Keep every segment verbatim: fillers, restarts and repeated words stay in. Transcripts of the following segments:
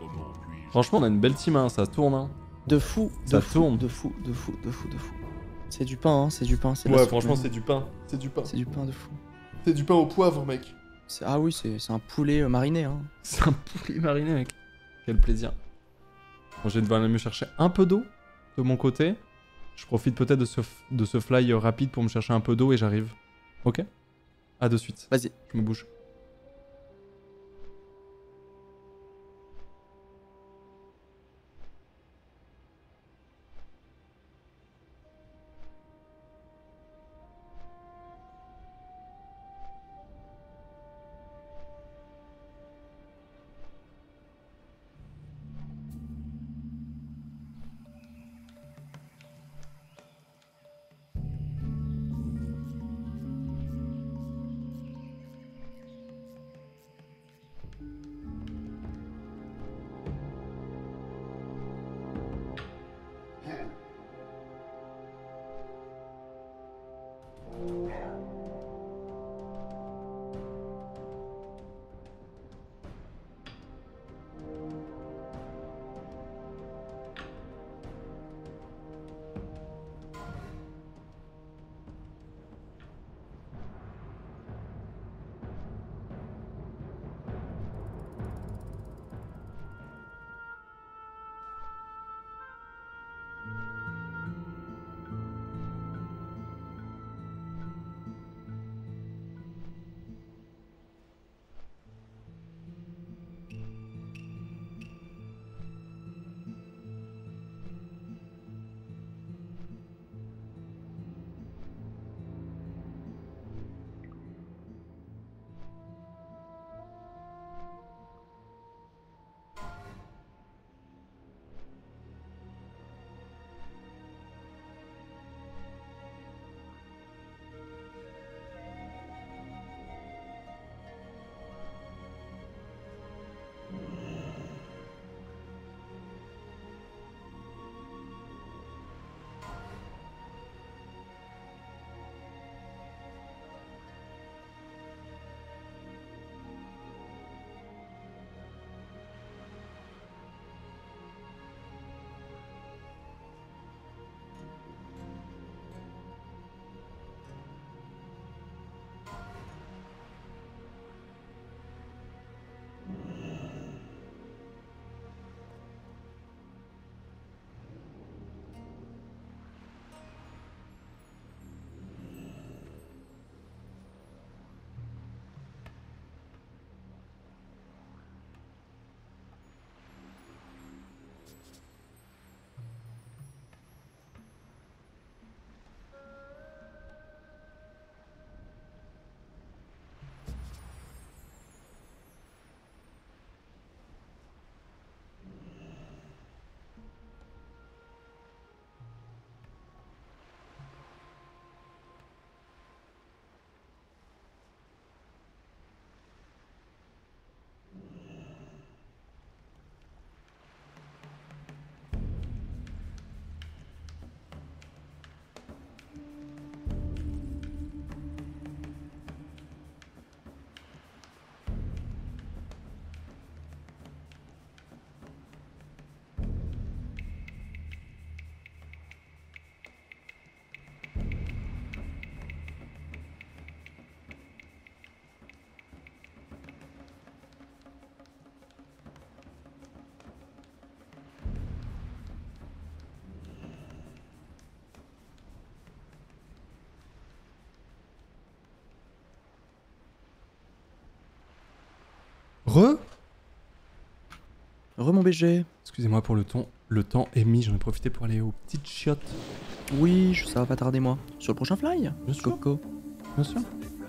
Franchement, on a une belle team, hein, ça tourne. Hein. De fou, de Ça fou, tourne. de fou, de fou, de fou, de fou. C'est du pain, hein, c'est du pain. Ouais, franchement, c'est du pain. C'est du pain. C'est du pain de fou. C'est du pain au poivre, mec. Ah oui, c'est un poulet euh, mariné. Hein. C'est un poulet mariné, mec. Quel plaisir. Bon, je vais devoir aller me chercher un peu d'eau de mon côté. Je profite peut-être de ce, de ce fly rapide pour me chercher un peu d'eau et j'arrive. Ok? À de suite. Vas-y. Je me bouge. Re Re mon B G. Excusez-moi pour le ton. Le temps est mis, j'en ai profité pour aller aux petites chiottes. Oui, ça va pas tarder moi. Sur le prochain fly. Bien sûr. Coco. Bien sûr.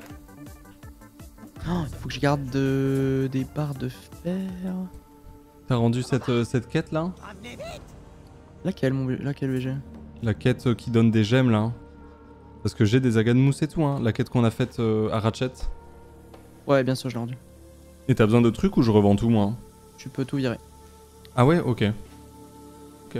Oh, il faut que je garde de... des barres de fer. T'as rendu cette, euh, cette quête là? Laquelle mon B... Laquelle B G? La quête euh, qui donne des gemmes là. Parce que j'ai des agas de mousse et tout, hein. La quête qu'on a faite euh, à Ratchet. Ouais, bien sûr, je l'ai rendu. Et t'as besoin de trucs ou je revends tout moi? Tu peux tout virer. Ah ouais, ok. Ok.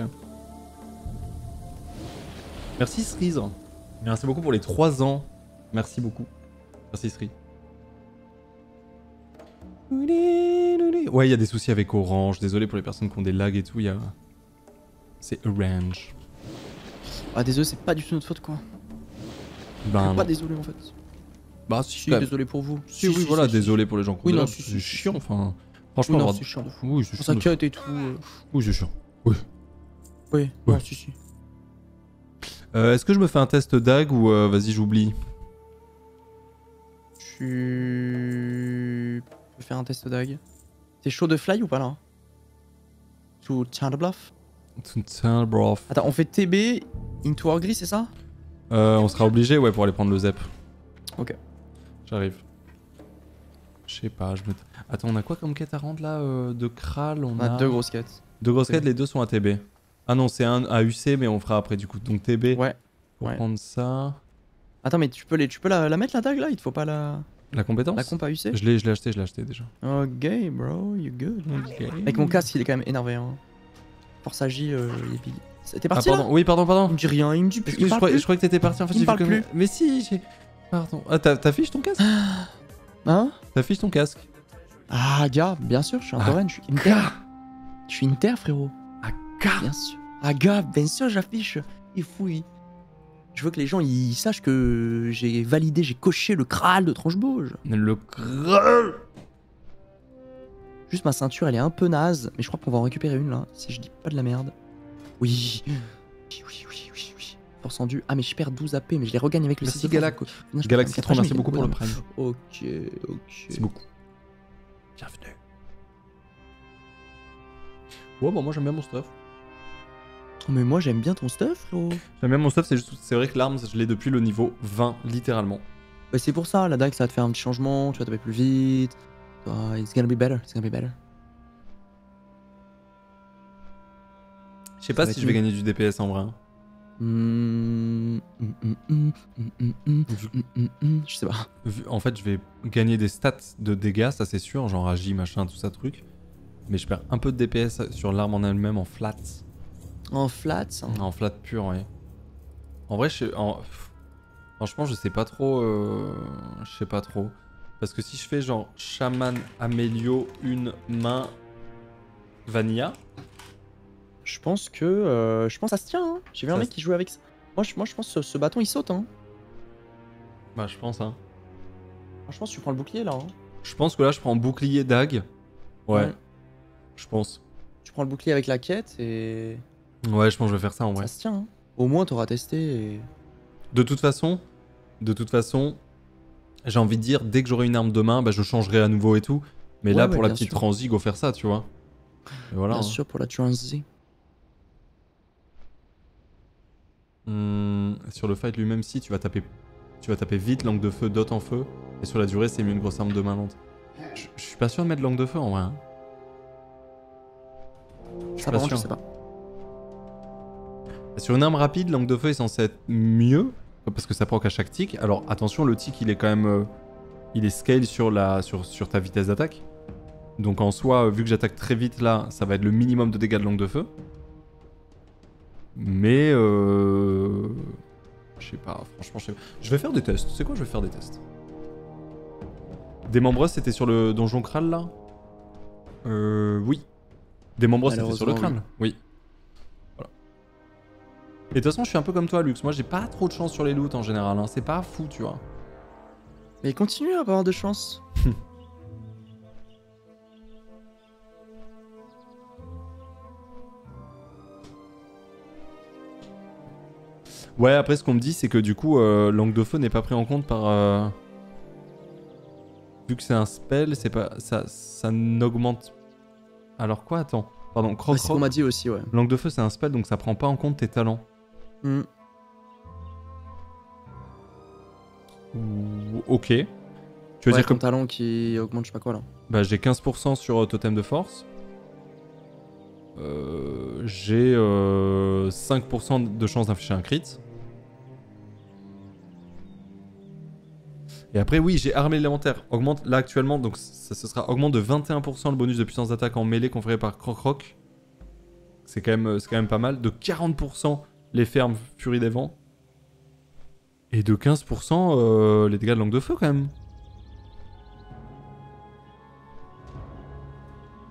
Merci Sriz. Merci beaucoup pour les trois ans. Merci beaucoup. Merci Sri. Ouais, il y a des soucis avec Orange. Désolé pour les personnes qui ont des lags et tout. Y a... C'est Orange. Ah, désolé, c'est pas du tout notre faute quoi. Ben, pas non. désolé en fait. Bah, si, Si, quand même. désolé pour vous. Si, oui, voilà, si, désolé pour les gens qui ont Oui, des non, lags, si, c'est si, chiant, si. enfin. Oui, Franchement, non, avoir- c'est chiant de fou. oui, c'est Quand chiant. ça de fou. cut et tout. euh, Oui, c'est chiant. Oui. Oui, Ouais. non, si, si. Euh, Est-ce que je me fais un test dag ou euh, vas-y, j'oublie? Tu peux faire un test dag. T'es chaud de fly ou pas là? Sous Charles Bluff. Tiens, bro. Attends, on fait T B into Orgris, c'est ça? Euh, on sera obligé, ouais, pour aller prendre le Zep. Ok. J'arrive. Je sais pas, je me. Attends, on a quoi comme quête à rendre là euh, de Kral? On, On a deux grosses quêtes. Deux grosses T B. quêtes, les deux sont à T B. Ah non, c'est un à U C, mais on fera après du coup. Donc T B Ouais. pour ouais. prendre ça. Attends, mais tu peux, les, tu peux la, la mettre la dague là? Il te faut pas la, La compétence? la comp à U C? Je l'ai, je l'ai acheté, je l'ai acheté déjà. Ok, bro, you good. Avec mon casque, il est quand même énervé. Hein. Force Agi, euh, il est big. T'es Ah parti pardon, là? oui, pardon, Il pardon. me dit rien, il me dit plus. Excuse, Il je, parle croyais, plus. je croyais que t'étais parti en fait. Il me j'ai vu parle que- plus. Mais si, j'ai. Pardon. Ah, t'as- t'affiches ton casque? Hein? T'affiches ton casque? Ah, gars, bien sûr, je suis un Ah, tauren, je suis inter. Je suis inter, frérot. Ah, gars. Bien sûr. Ah, gars, bien sûr, j'affiche. Il fouille. Je veux que les gens ils sachent que j'ai validé, j'ai coché le Kral de Tranchebauge. Le Kral. Juste ma ceinture, elle est un peu naze, mais je crois qu'on va en récupérer une là, si je dis pas de la merde. Oui. Oui, oui, oui, oui, oui. Force en due. Ah, mais je perds douze A P, mais je les regagne avec le Merci six de Galac. force. Maintenant, je Galaxy peux Citron, faire merci un beaucoup pour le prime. prime. Ok, ok. Merci beaucoup. Bienvenue. Ouais, bon, moi j'aime bien mon stuff. Oh, mais moi j'aime bien ton stuff, frérot. J'aime bien mon stuff, c'est juste, c'est vrai que l'arme, je l'ai depuis le niveau vingt, littéralement. Bah, c'est pour ça, la dague, ça va te faire un petit changement, tu vas taper plus vite. Uh, it's gonna be better, it's gonna be better. Je sais pas va si être je vais mieux. gagner du D P S en vrai. hein. Mm, mm, mm, mm, mm, mm, mm, Vu- mm, mm, mm. Je sais pas. vu- En fait, je vais gagner des stats de dégâts, ça c'est sûr, genre agi, machin, tout ça, truc. Mais je perds un peu de D P S sur l'arme en elle-même en flat. En flat, ça. En flat pur, ouais. En vrai, je sais- en- pff, franchement, je sais pas trop. euh, Je sais pas trop. Parce que si je fais genre chaman, Amélio, une main, Vanilla. Je pense que euh, je pense que ça se tient. Hein. J'ai vu un Ça mec se- qui jouait avec ça. Moi, je, moi, je pense que ce, ce bâton il saute. Hein. Bah, je pense, hein. Moi, je pense que tu prends le bouclier là. Hein. Je pense que là, je prends bouclier dag. Ouais, Ouais. je pense. Tu prends le bouclier avec la quête et Ouais, je pense que je vais faire ça en vrai. ça se tient. Hein. Au moins, t'auras testé. Et... De toute façon, de toute façon, j'ai envie de dire, dès que j'aurai une arme demain, bah, je changerai à nouveau et tout. Mais Ouais, là, ouais, pour la bien petite sûr. transi, go faire ça, tu vois. Et voilà. Bien hein. sûr, pour la transi. Hum, sur le fight lui-même, si tu vas taper, tu vas taper vite, langue de feu, dot en feu. Et sur la durée, c'est mieux une grosse arme de main lente. Je, je suis pas sûr de mettre langue de feu en vrai. hein. Je suis Ça, pas par contre, je sûr. sais pas. Sur une arme rapide, langue de feu est censé être mieux parce que ça proc à chaque tic. Alors attention, le tic il est quand même, euh, il est scale sur la, sur, sur ta vitesse d'attaque. Donc en soi, euh, vu que j'attaque très vite là, ça va être le minimum de dégâts de langue de feu. Mais euh... je sais pas, franchement, je sais pas. Je vais faire des tests. C'est quoi, je vais faire des tests. Démembreuse, c'était sur le donjon Kral là. Euh, oui. Démembreuse, c'était sur le Malheureusement, crâne. Oui. Voilà. Et de toute façon, je suis un peu comme toi, Lux. Moi, j'ai pas trop de chance sur les loots en général. Hein. C'est pas fou, tu vois. Mais continue à pas avoir de chance. Ouais, après, ce qu'on me dit, c'est que du coup, euh, langue de feu n'est pas pris en compte par. Euh... Vu que c'est un spell, c'est pas. Ça, ça n'augmente. Alors quoi, attends. Pardon, croc Ouais, c'est ce qu'on m'a dit aussi, ouais. Langue de feu, c'est un spell, donc ça prend pas en compte tes talents. Hmm. Ou- Ok. Tu veux Ouais, dire ton que talent qui augmente je sais pas quoi là. bah, j'ai quinze pour cent sur euh, totem de force. Euh, j'ai euh, cinq pour cent de chance d'infliger un crit. Et après, oui, j'ai armé élémentaire. Augmente là actuellement, donc ça ce sera augmente de vingt et un pour cent le bonus de puissance d'attaque en mêlée conféré par Croc Rock. C'est quand même, c'est quand même pas mal. De quarante pour cent les fermes Furie des Vents. Et de quinze pour cent euh, les dégâts de langue de feu quand même.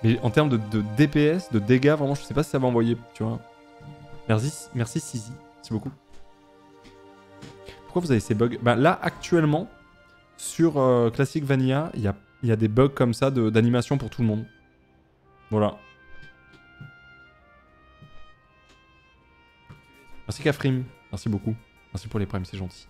Mais en termes de, de D P S, de dégâts, vraiment, je sais pas si ça va envoyer, tu vois. Merci, merci Sizi, merci beaucoup. Pourquoi vous avez ces bugs? Bah là, actuellement, sur euh, Classic Vanilla, il y a, y a des bugs comme ça de- d'animation pour tout le monde. Voilà. Merci Kafrim, merci beaucoup. Merci pour les primes, c'est gentil.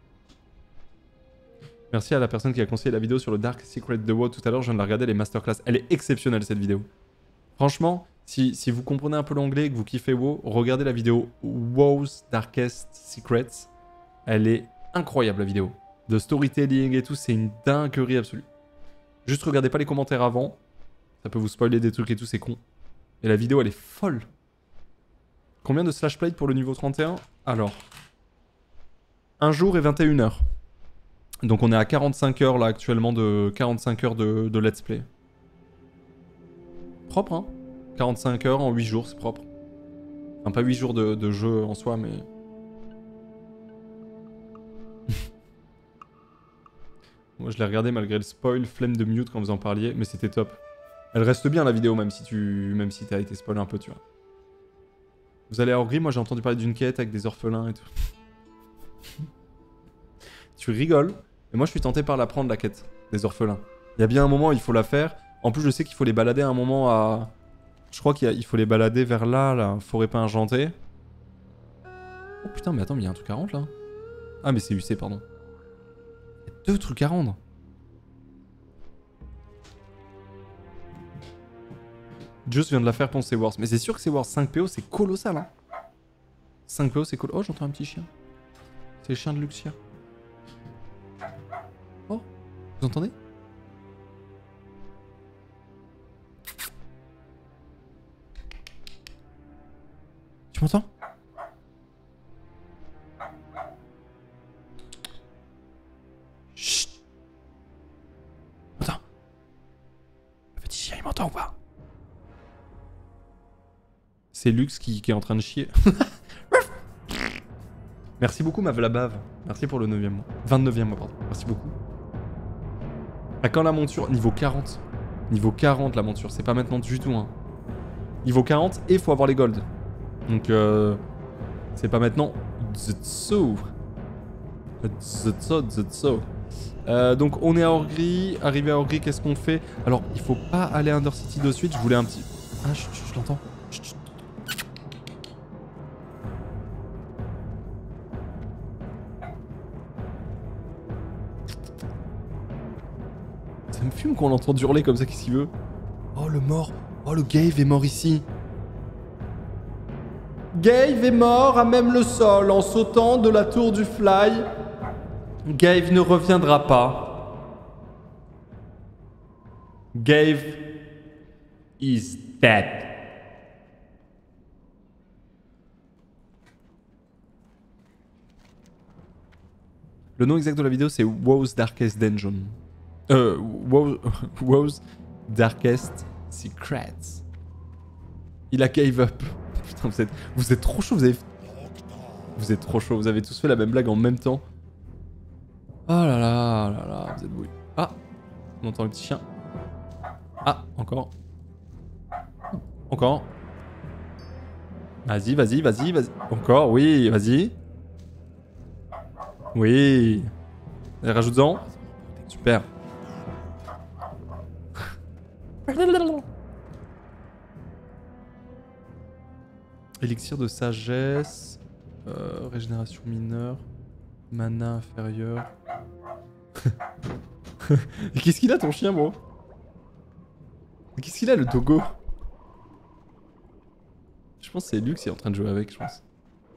Merci à la personne qui a conseillé la vidéo sur le Dark Secret de WoW tout à l'heure, je viens de la regarder, les masterclass. Elle est exceptionnelle cette vidéo. Franchement, si, si vous comprenez un peu l'anglais et que vous kiffez WoW, regardez la vidéo WoW's Darkest Secrets. Elle est incroyable la vidéo. De storytelling et tout, c'est une dinguerie absolue. Juste regardez pas les commentaires avant, ça peut vous spoiler des trucs et tout, c'est con. Et la vidéo elle est folle. Combien de slash plate pour le niveau trente et un? Alors, un jour et vingt et une heures. Donc on est à quarante-cinq heures là actuellement de quarante-cinq heures de, de let's play. Propre hein, quarante-cinq heures en huit jours, c'est propre. Enfin pas huit jours de, de jeu en soi mais... Moi je l'ai regardé malgré le spoil, flemme de mute quand vous en parliez, mais c'était top. Elle reste bien la vidéo même si tu même si t'as été spoilé un peu tu vois. Vous allez à Orgrimmar, moi j'ai entendu parler d'une quête avec des orphelins et tout. Tu rigoles, mais moi je suis tenté par la prendre la quête des orphelins. Il y a bien un moment où il faut la faire. En plus je sais qu'il faut les balader à un moment à... Je crois qu'il faut les balader vers là, la forêt pas argentée. Oh putain mais attends mais il y a un truc à rendre là. Ah mais c'est U C pardon. Il y a deux trucs à rendre. Just vient de la faire pour Seaworth. Mais c'est sûr que Seaworth cinq P O c'est colossal hein. cinq P O c'est colossal. Oh j'entends un petit chien. C'est le chien de Luxia. Oh, vous entendez? Tu m'entends? Chut. Attends. Le petit chien il m'entend ou pas? C'est Lux qui, qui est en train de chier. Merci beaucoup ma Vlabave. Merci pour le neuvième mois. vingt-neuvième mois pardon. Merci beaucoup. À quand la monture? Niveau quarante. Niveau quarante la monture. C'est pas maintenant du tout hein. Niveau quarante et faut avoir les golds. Donc euh, c'est pas maintenant. Zutsu. Zutsu, Zutsu. Euh, donc on est à Orgrimmar. Arrivé à Orgrimmar, qu'est-ce qu'on fait? Alors il faut pas aller à Undercity de suite. Je voulais un petit... Ah je, je, je l'entends. Ça me fume qu'on l'entende hurler comme ça, qu'est-ce qu'il veut? Oh le mort. Oh le Gave est mort ici. Gave est mort à même le sol en sautant de la tour du Fly. Gave ne reviendra pas. Gave is dead. Le nom exact de la vidéo c'est WoW's Darkest Dungeon. Euh, WoW, WoW's Darkest Secrets. Il a gave up. Putain, vous êtes, vous êtes trop chaud, vous avez... Vous êtes trop chaud, vous avez tous fait la même blague en même temps. Oh là là, oh là là, vous êtes bouillis. Ah, on entend le petit chien. Ah, encore. Encore. Vas-y, vas-y, vas-y, vas-y. Encore, oui, vas-y. Oui. Allez, rajoute-en. Super. Élixir de sagesse, euh, régénération mineure, mana inférieur. Qu'est-ce qu'il a ton chien, bro? Qu'est-ce qu'il a le Togo? Je pense que c'est Lux qui est en train de jouer avec, je pense.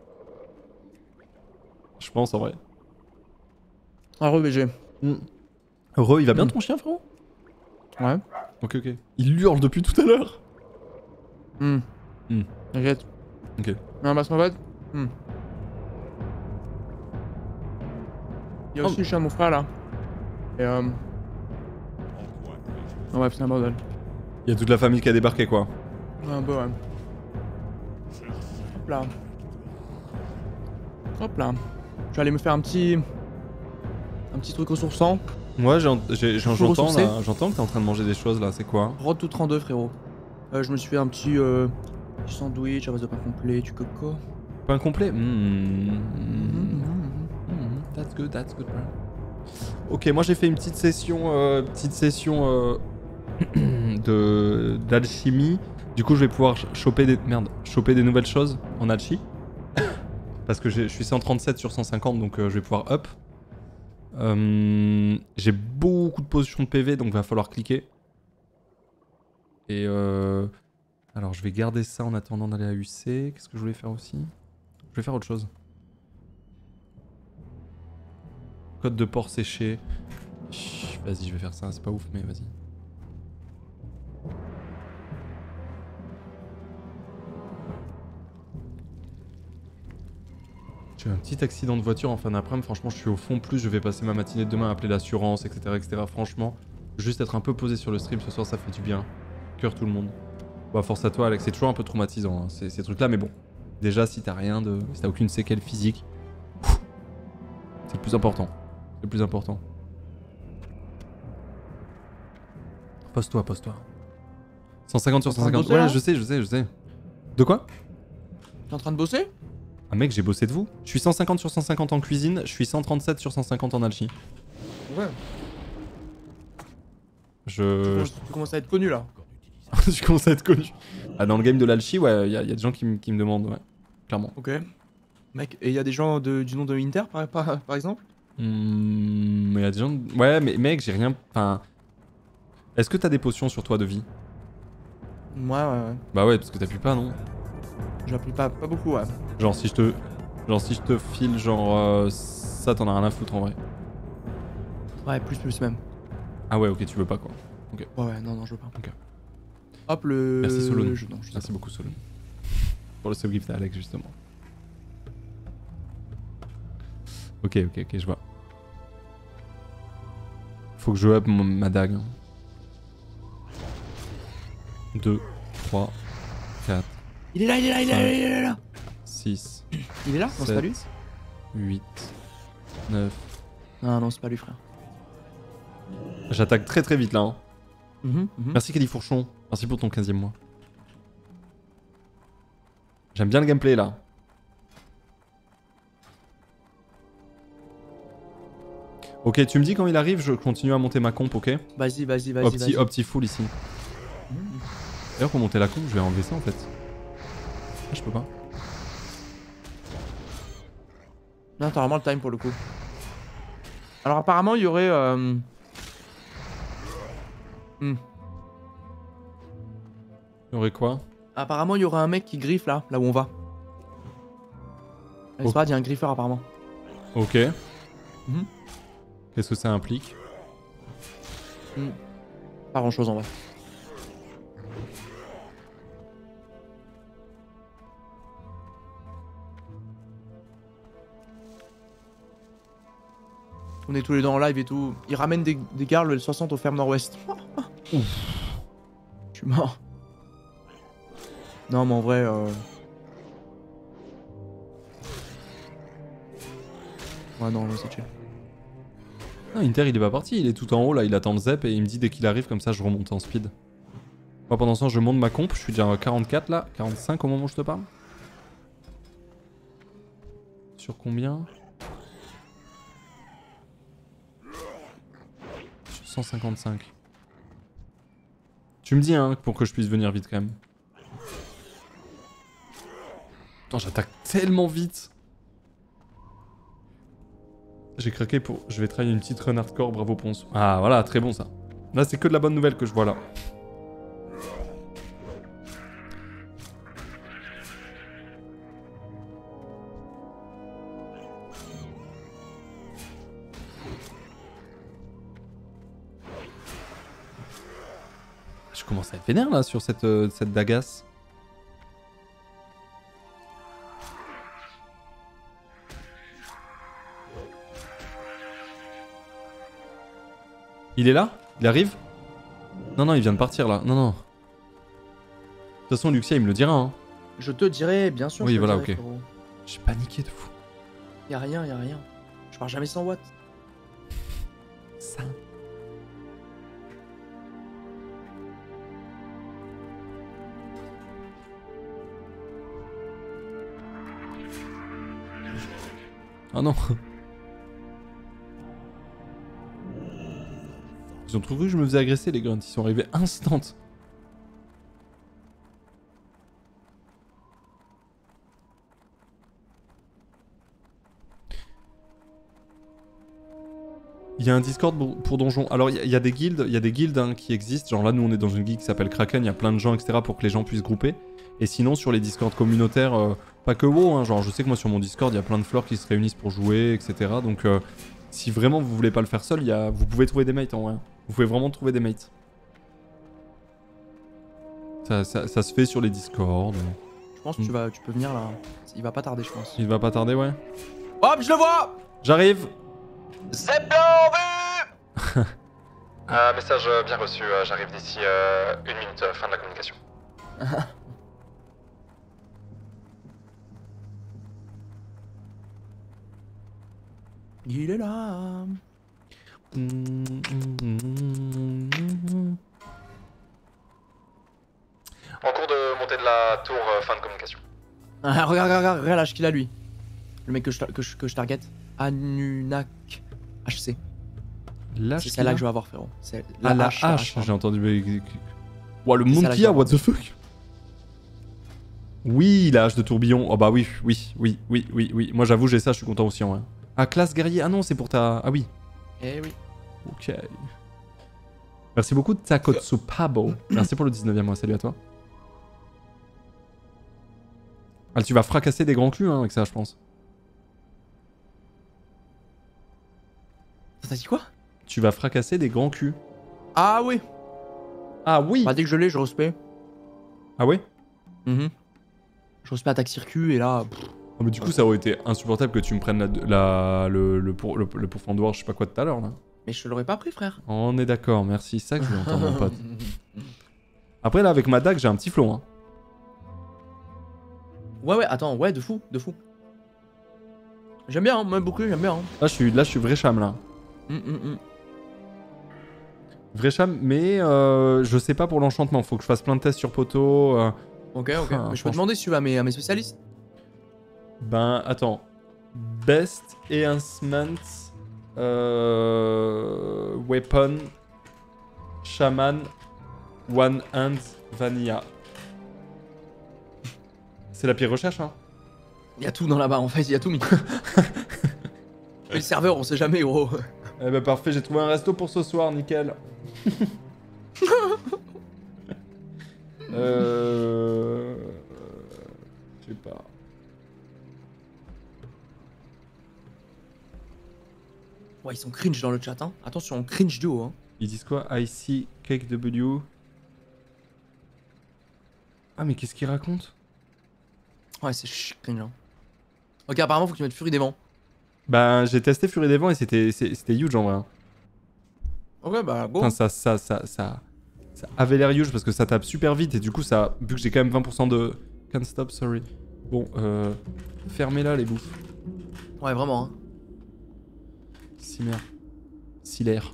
Je pense en vrai. Ah, re B G. Mm. Re, il va bien Mm. ton chien, frérot? Ouais. Ok, ok. Il hurle depuis tout à l'heure. Hmm. Hmm. T'inquiète. Ok. Non, bah, en fait. Hmm. Il y a aussi Oh. le chien de mon frère là. Et euh. Ah, bref, c'est un bordel. Il y a toute la famille qui a débarqué, quoi. Ouais, un peu, ouais. Hop là. Hop là. Je vais aller me faire un petit. Un petit truc ressourçant. Ouais, j'ai- j'ai- j'ai- j'entends ressourcé. là, j'entends que t'es en train de manger des choses là, c'est quoi? Road to trente-deux, frérot. Euh, je me suis fait un petit, euh, petit sandwich à base de pain complet, du coco. Pain complet? Mmh. Mhm, Mmh. mhm, Mhm. That's good, that's good, bro. Ok, moi j'ai fait une petite session, euh, petite session euh, de d'alchimie. Du coup, je vais pouvoir ch- choper des merde, choper des nouvelles choses en alchi. Parce que j'ai- je suis cent trente-sept sur cent cinquante, donc euh, je vais pouvoir up. Euh, j'ai beaucoup de potions de P V, donc va falloir cliquer. Et euh, alors, je vais garder ça en attendant d'aller à U C. Qu'est-ce que je voulais faire aussi? Je vais faire autre chose. Code de port séché. Chut, vas-y, je vais faire ça. C'est pas ouf, mais vas-y. J'ai eu un petit accident de voiture en fin d'après-midi. Franchement, je suis au fond. Plus je vais passer ma matinée de demain à appeler l'assurance, et cetera, et cetera. Franchement, juste être un peu posé sur le stream ce soir, ça fait du bien. Cœur tout le monde. Bah, force à toi, Alex. C'est toujours un peu traumatisant, hein, ces, ces trucs-là. Mais bon, déjà, si t'as rien de. Si t'as aucune séquelle physique, c'est le plus important. C'est le plus important. Pose-toi, pose-toi. cent cinquante sur T'es en train de cent cinquante. bosser, Ouais, là je sais, je sais, je sais. De quoi? T'es en train de bosser? Ah mec, j'ai bossé de vous. Je suis cent cinquante sur cent cinquante en cuisine, je suis cent trente-sept sur cent cinquante en alchimie. Ouais. Je... Tu, tu commences à être connu là. je commence à être connu. Ah, dans le game de l'alchi, ouais, il y, a y a des gens qui, me- qui me demandent, ouais. Clairement. Ok. Mec, et il y a des gens de- du nom de Inter par, par, par exemple? Hmm, mais il y a des gens... Ouais, mais mec, j'ai rien... Enfin... Est-ce que t'as des potions sur toi de vie? Ouais, ouais, ouais. Bah ouais, parce que t'as plus pas, non? J'appuie pas, pas beaucoup, ouais. Genre si je te... Genre si je te file, genre... euh, ça, t'en as rien à foutre en vrai. Ouais, plus, plus même. Ah ouais, ok, tu veux pas quoi. Ouais, ouais, non, non, je veux pas. Ok. Hop, le. Merci Solon. je- Non, je sais Merci pas. beaucoup Solon. Pour le sub gift à Alex justement. Ok, ok, ok, je vois. Faut que je up mon- ma dague. deux, trois, quatre, Il est là, il est là, il est là, il est là, il est là. six, Il est là? Non, c'est pas lui? huit, neuf. Non, non, c'est pas lui, frère. J'attaque très très vite là. Hein. Mhm, mhm. Merci Califourchon. Merci pour ton quinzième mois. J'aime bien le gameplay là. Ok, tu me dis quand il arrive, je continue à monter ma comp, ok? Vas-y, vas-y, vas-y. Opti, vas-y. opti full ici. Mhm. D'ailleurs, pour monter la comp, je vais enlever ça en fait. Ah, je peux pas. Non, t'as vraiment le time pour le coup. Alors, apparemment, il y aurait. Euh... hmm. Il y aurait quoi? Apparemment, il y aurait un mec qui griffe là, là où on va. Oh. L'estrade, il y a un griffeur apparemment. Ok. Mhm. Qu'est-ce que ça implique? Pas grand chose en vrai. On est tous les deux en live et tout. Il ramène des, des gars le soixante aux fermes nord-ouest. Je suis mort. Non mais en vrai... Euh... Ouais non, c'est chill. Ah, Inter il est pas parti, il est tout en haut là, il attend le zep et il me dit dès qu'il arrive comme ça je remonte en speed. Moi pendant ce temps je monte ma comp, je suis déjà à quarante-quatre là, quarante-cinq au moment où je te parle. Sur combien? Sur cent cinquante-cinq. Tu me dis hein, pour que je puisse venir vite quand même. Putain j'attaque tellement vite. J'ai craqué pour... Je vais travailler une petite run hardcore, bravo Ponce. Ah voilà, très bon ça. Là c'est que de la bonne nouvelle que je vois là. Je commence à être vénère là sur cette, euh, cette dagasse. Il est là? Il arrive? Non, non, il vient de partir là. Non, non. De toute façon, Luxia, il me le dira. Hein. Je te dirai, bien sûr. Oui, je te voilà, dirai, ok. frérot. J'ai paniqué de fou. Y a rien, y a rien. Je pars jamais sans Watt. Ça. Ah non. Ils ont trouvé que je me faisais agresser les grunts, ils sont arrivés instant. Il y a un Discord pour, pour donjons. Alors il y, y a des guildes, il y a des guildes hein, qui existent. Genre là nous on est dans une guilde qui s'appelle Kraken, il y a plein de gens et cetera pour que les gens puissent grouper. Et sinon sur les Discord communautaires, euh, pas que WoW, hein, genre je sais que moi sur mon Discord il y a plein de fleurs qui se réunissent pour jouer, et cetera. Donc euh, si vraiment vous voulez pas le faire seul, y a, vous pouvez trouver des mates en vrai. Vous pouvez vraiment trouver des mates. Ça, ça, ça se fait sur les Discord. Je pense que tu, vas, tu peux venir là. Il va pas tarder, je pense. Il va pas tarder, ouais. Hop, je le vois. J'arrive. C'est bien vu. Euh, message euh, bien reçu, euh, j'arrive d'ici euh, une minute, euh, fin de la communication. Il est là. En cours de montée de la tour, euh, fin de communication. Ah, regarde, regarde, regarde l'âge qu'il a lui. Le mec que je, que je, que je target. Anunak H C. L'âge C'est celle-là que je vais avoir, frérot. C'est Ah, la hache, la hache, hache, j'ai entendu. Ouah, le C'est monde celle-là qu'il y a, que je what the fuck. Oui, la hache de tourbillon. Oh bah oui, oui, oui, oui, oui, oui. Moi j'avoue, j'ai ça, je suis content aussi en vrai. Ah, classe guerrier. Ah non, c'est pour ta. Ah oui. Eh oui. Ok. Merci beaucoup, Takotsu Pabo. Merci pour le dix-neuvième mois, salut à toi. Ah, tu vas fracasser des grands culs hein, avec ça, je pense. T'as dit quoi? Tu vas fracasser des grands culs. Ah oui. Ah oui. Bah dès que je l'ai, je respect. Ah ouais. Mm Je respect attaque circuit et là. Pff. Oh, mais du coup, ça aurait été insupportable que tu me prennes la, la, le, le, pour, le, le pourfendoir, je sais pas quoi tout à l'heure là. Mais je te l'aurais pas pris, frère. On est d'accord, merci. C'est ça que je voulais entendre, mon pote. Après, là, avec ma dague, j'ai un petit flow. Hein. Ouais, ouais, attends, ouais, de fou, de fou. J'aime bien, hein, moi beaucoup, j'aime bien. Hein. Là, je suis, là, je suis vrai cham, là. Mm, mm, mm. Vrai cham, mais euh, je sais pas pour l'enchantement. Faut que je fasse plein de tests sur poteau. Euh... Ok, ok. Ah, Mais je peux demander si tu vas à mes, à mes spécialistes. Ben, attends. Best enhancement euh, weapon shaman one hand vanilla. C'est la pire recherche, hein. Il y a tout dans là-bas, en fait, il y a tout mis. Et le serveur, on sait jamais, gros. Eh ben parfait, j'ai trouvé un resto pour ce soir, nickel. euh... Je sais pas. Ouais, ils sont cringe dans le chat, hein. Attention, on cringe duo, hein. Ils disent quoi? I see Cake W. Ah mais qu'est-ce qu'ils racontent? Ouais, c'est ch- cringe, hein. Ok, apparemment, faut que tu mettes Furie des Vents. Bah j'ai testé Furie des Vents et c'était c'était huge en vrai. hein. Ok, bah, go. Enfin ça ça ça ça ça avait l'air huge parce que ça tape super vite et du coup ça vu que j'ai quand même vingt pour cent de can't stop sorry. Bon euh fermez-la les bouffes. Ouais, vraiment, hein. Cimer. Cilaire.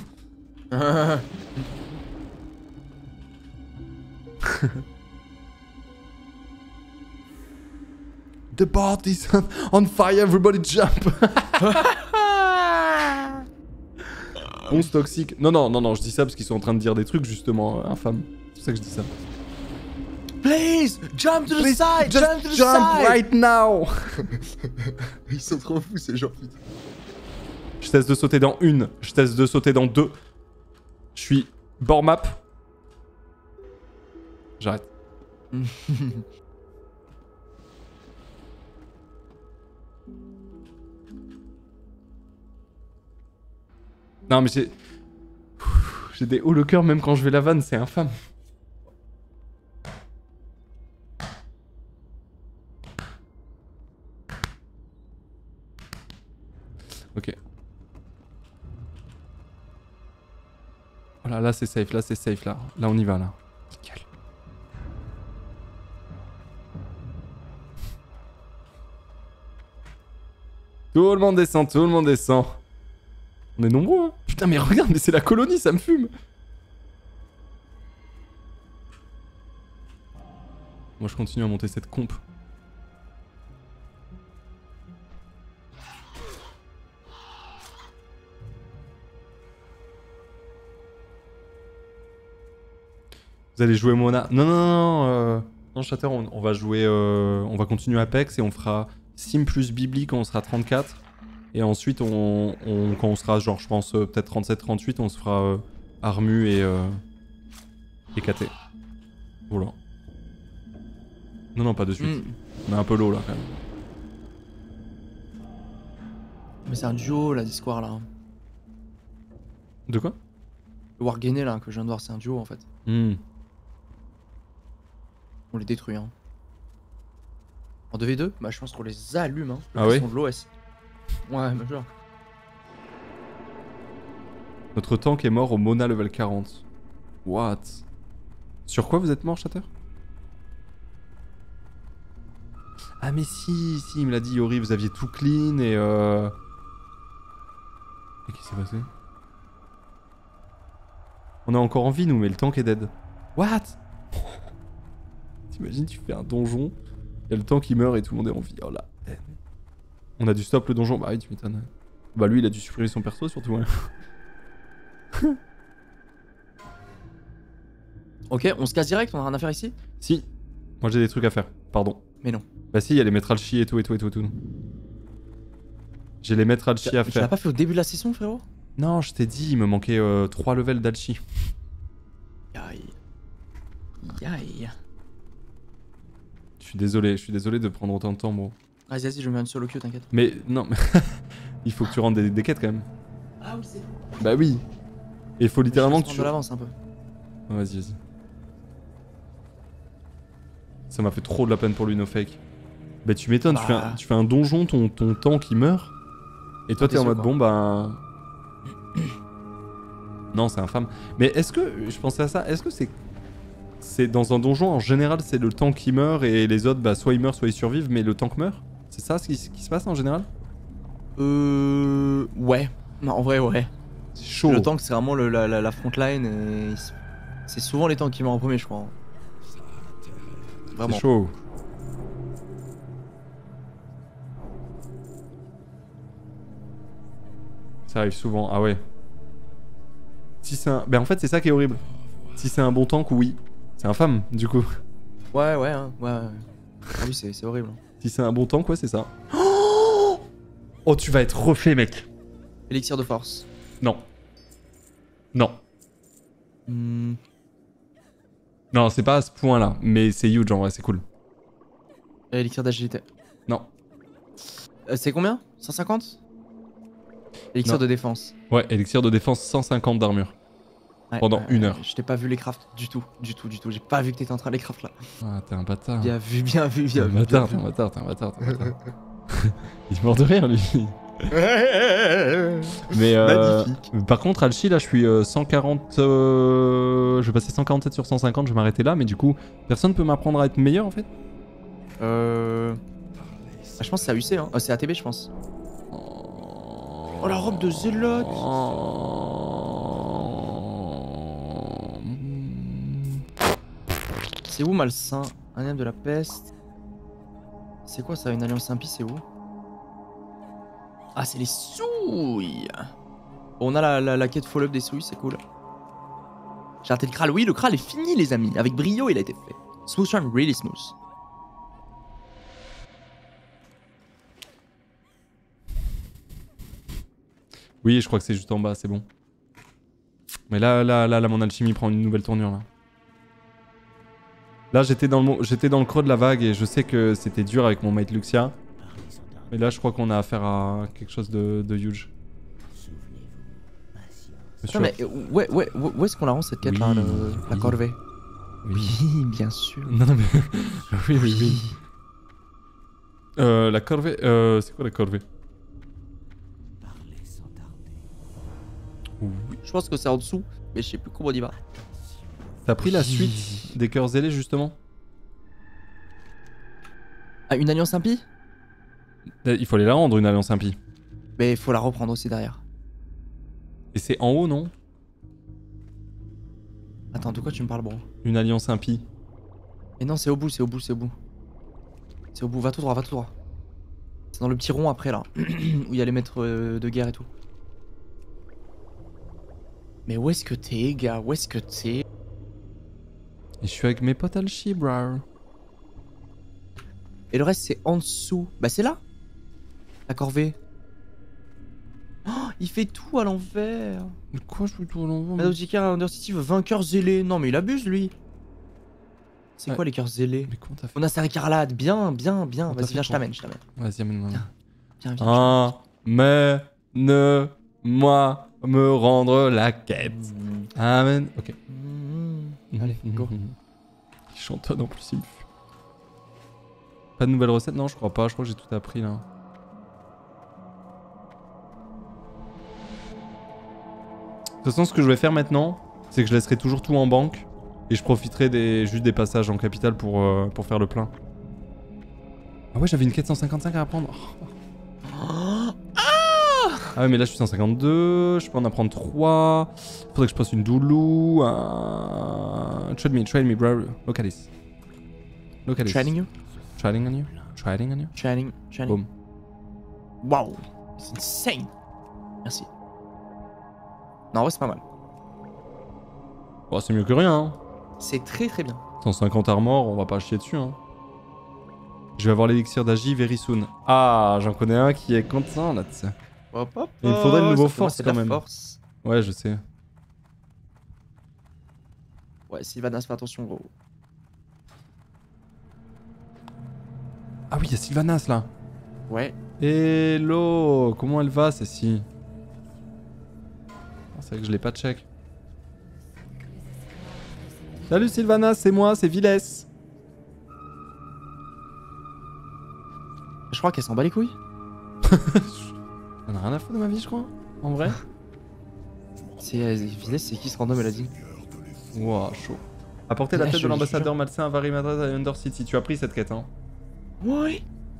The party's on fire, everybody jump. Onze toxique. Non, non, non, non, je dis ça parce qu'ils sont en train de dire des trucs justement euh, infâmes. C'est pour ça que je dis ça. Please, jump to the Please, side, just jump to the jump side. right now. Ils sont trop fous, ces gens, putain. Je teste de sauter dans une, je teste de sauter dans deux. Je suis board map. J'arrête. Non mais j'ai... J'ai des hauts le cœur même quand je vais la vanne, c'est infâme. Ok. Voilà, là c'est safe, là c'est safe, là. Là on y va, là. Nickel. Tout le monde descend, tout le monde descend. On est nombreux, hein. Putain, mais regarde, mais c'est la colonie, ça me fume. Moi, je continue à monter cette comp. allez jouer Mona. Non, non, non, non, euh... non Shatter, on, on va jouer... Euh... On va continuer Apex et on fera Sim plus Bibli quand on sera trente-quatre. Et ensuite, on, on, quand on sera genre, je pense, euh, peut-être trente-sept trente-huit, on se fera euh, Armu et... Euh... et K T. Voilà. Non, non, pas de suite. Mm. On est un peu low là quand même. Mais c'est un duo, la Discord là. De quoi? Le Wargainé là que je viens de voir, c'est un duo en fait. hmm. On les détruit hein. En deux v deux, bah je pense qu'on les allume hein. Ah ouais? Ils sont de l'O S. Ouais, mais genre. Notre tank est mort au Mona level quarante. What? Sur quoi vous êtes mort, Shatter? Ah mais si, si, il me l'a dit Yori, vous aviez tout clean et euh... Et qu'est-ce qui s'est passé? On est encore en vie nous, mais le tank est dead. What? T'imagines, tu fais un donjon, il y a le tank qui meurt et tout le monde est en vie. Oh la haine. On a dû stop le donjon, bah oui tu m'étonnes. Bah lui il a dû supprimer son perso surtout. Hein. Ok, on se casse direct, on a rien à faire ici? Si, moi j'ai des trucs à faire, pardon. Mais non. Bah si, il y a les maîtres alchi et tout et tout et tout et tout. J'ai les maîtres alchi à Tu l'as faire. pas fait au début de la session frérot? Non, je t'ai dit, il me manquait euh, trois levels d'alchi. Aïe. Aïe. Je suis désolé, je suis désolé de prendre autant de temps, bro. Vas-y, vas-y, je me mets un solo queue, t'inquiète. Mais non, mais il faut que tu rentres des, des quêtes quand même. Ah oui, c'est bon. Bah oui. Et il faut littéralement que tu... de l'avance un peu. Oh, vas-y, vas-y. Ça m'a fait trop de la peine pour lui, no fake. Bah tu m'étonnes, Bah... tu, fais un, tu fais un donjon, ton, ton tank qui meurt. Et toi t'es en mode quoi. bon bah... Non, c'est infâme. Mais est-ce que, je pensais à ça, est-ce que c'est... C'est dans un donjon, en général, c'est le tank qui meurt et les autres, bah soit ils meurent, soit ils survivent, mais le tank meurt? C'est ça ce qui, ce qui se passe en général? Euh... Ouais. Non, en vrai, ouais. C'est chaud. Le tank, c'est vraiment le, la, la, la frontline et... C'est souvent les tanks qui meurent en premier, je crois. Vraiment. C'est chaud. Ça arrive souvent, ah ouais. Si c'est un... Ben en fait c'est ça qui est horrible. Si c'est un bon tank, oui. C'est infâme du coup. Ouais, ouais, hein, ouais. ouais. Ah oui, c'est horrible. Si c'est un bon tank, ouais c'est ça. Oh tu vas être refait mec. Élixir de force. Non. Non. Hmm. Non c'est pas à ce point là, mais c'est huge en vrai, c'est cool. Élixir d'agilité. Non. Euh, c'est combien? cent cinquante? Élixir Non. de défense. Ouais, élixir de défense cent cinquante d'armure. Ouais, Pendant ouais, une ouais, heure. Je t'ai pas vu les crafts du tout, du tout, du tout. J'ai pas vu que t'étais en train de les craft là. Ah t'es un bâtard. Bien vu, bien vu, T'es bien un vu. bâtard, bien t'es un vu. bâtard, t'es un bâtard, t'es un bâtard. Il est mort de rire lui. Mais euh, Magnifique. par contre Alchi là je suis euh, cent quarante, euh, je vais passer cent quarante-sept sur cent cinquante, je vais m'arrêter là, mais du coup personne peut m'apprendre à être meilleur en fait. Euh... Ah, je pense que c'est A U C, hein. Oh, c'est A T B je pense. Oh la robe de Zélote. C'est où malsain? Un âme de la peste. C'est quoi ça, une alliance impie, c'est où? Ah, c'est les souilles. Bon, on a la, la, la quête follow-up des souilles, c'est cool. J'ai raté le Kral. Oui, le Kral est fini, les amis. Avec brio, il a été fait. Smooth run, really smooth. Oui, je crois que c'est juste en bas, c'est bon. Mais là, là, là, là, mon alchimie prend une nouvelle tournure là. Là, j'étais dans le, j'étais dans le creux de la vague et je sais que c'était dur avec mon mate Luxia. Mais là, je crois qu'on a affaire à quelque chose de, de huge. Attends, mais ouais, ouais, ouais, où est-ce qu'on la rend cette quête Oui, là, le- la oui. corvée? Oui. Oui, bien sûr. Non, non, mais. oui, oui, oui. Euh, la corvée. Euh, c'est quoi la corvée? Oui. Je pense que c'est en dessous, mais je sais plus comment on y va. T'as pris la Oui. suite des cœurs zélés justement? Ah, une alliance impie? Il faut aller la rendre, une alliance impie. Mais il faut la reprendre aussi derrière. Et c'est en haut, non? Attends, de quoi tu me parles, bro? Une alliance impie. Et non, c'est au bout, c'est au bout, c'est au bout. C'est au bout, va tout droit, va tout droit. C'est dans le petit rond après là, où il y a les maîtres euh, de guerre et tout. Mais où est-ce que t'es, gars? Où est-ce que t'es? Et je suis avec mes potes Alchi, bro. Et le reste, c'est en dessous. Bah, c'est là. La corvée. Oh, il fait tout à l'envers. Mais quoi, je fais tout à l'envers? Nautica Undercity veut vainqueur zélé. Non, mais il abuse, lui. C'est Ouais. quoi les cœurs zélés? Mais comment t'as fait? On a sa écarlate. Bien, bien, bien. Comment t'as Vas-y, fait viens, je pour- t'amène, je t'amène. Vas-y, amène-moi. Viens, viens. Amène-moi me rendre la quête. Mmh. Amen. Ok. Mmh. Allez, go. Il chantonne en plus, il me fume. Pas de nouvelle recette? Non, je crois pas. Je crois que j'ai tout appris là. De toute façon, ce que je vais faire maintenant, c'est que je laisserai toujours tout en banque et je profiterai des, juste des passages en capitale pour, euh, pour faire le plein. Ah ouais, j'avais une quête cent cinquante-cinq à apprendre. Oh. Ah ouais, mais là je suis cent cinquante-deux, je peux en apprendre trois. Faudrait que je passe une doulou. Un... Trade me, trade me, bro. Localis. Localis. Training you? Trading on you? Trading on you? Training, training. Boom. Wow. C'est insane. Merci. Non, ouais, c'est pas mal. Bon, c'est mieux que rien, hein. C'est très très bien. cent cinquante armor, on va pas chier dessus, hein. Je vais avoir l'élixir d'Agi very soon. Ah, j'en connais un qui est content là-dessus. Hop, hop, Il me faudrait le nouveau ça, pour moi, force, c'est de quand la même. Force. Ouais, je sais. Ouais, Sylvanas, fais attention, gros. Ah oui, il y a Sylvanas là. Ouais. Hello, comment elle va, celle-ci? Ah, c'est vrai que je l'ai pas check. Salut Sylvanas, c'est moi, c'est Viles. Je crois qu'elle s'en bat les couilles. J'en ai rien à foutre de ma vie, je crois. En vrai. C'est euh, Viles, c'est qui ce random, elle a dit? Ouah, chaud. Apporter la Ouais, tête je- de je l'ambassadeur jure. malsain à Varimadred à Undercity. Tu as pris cette quête, hein? Ouais.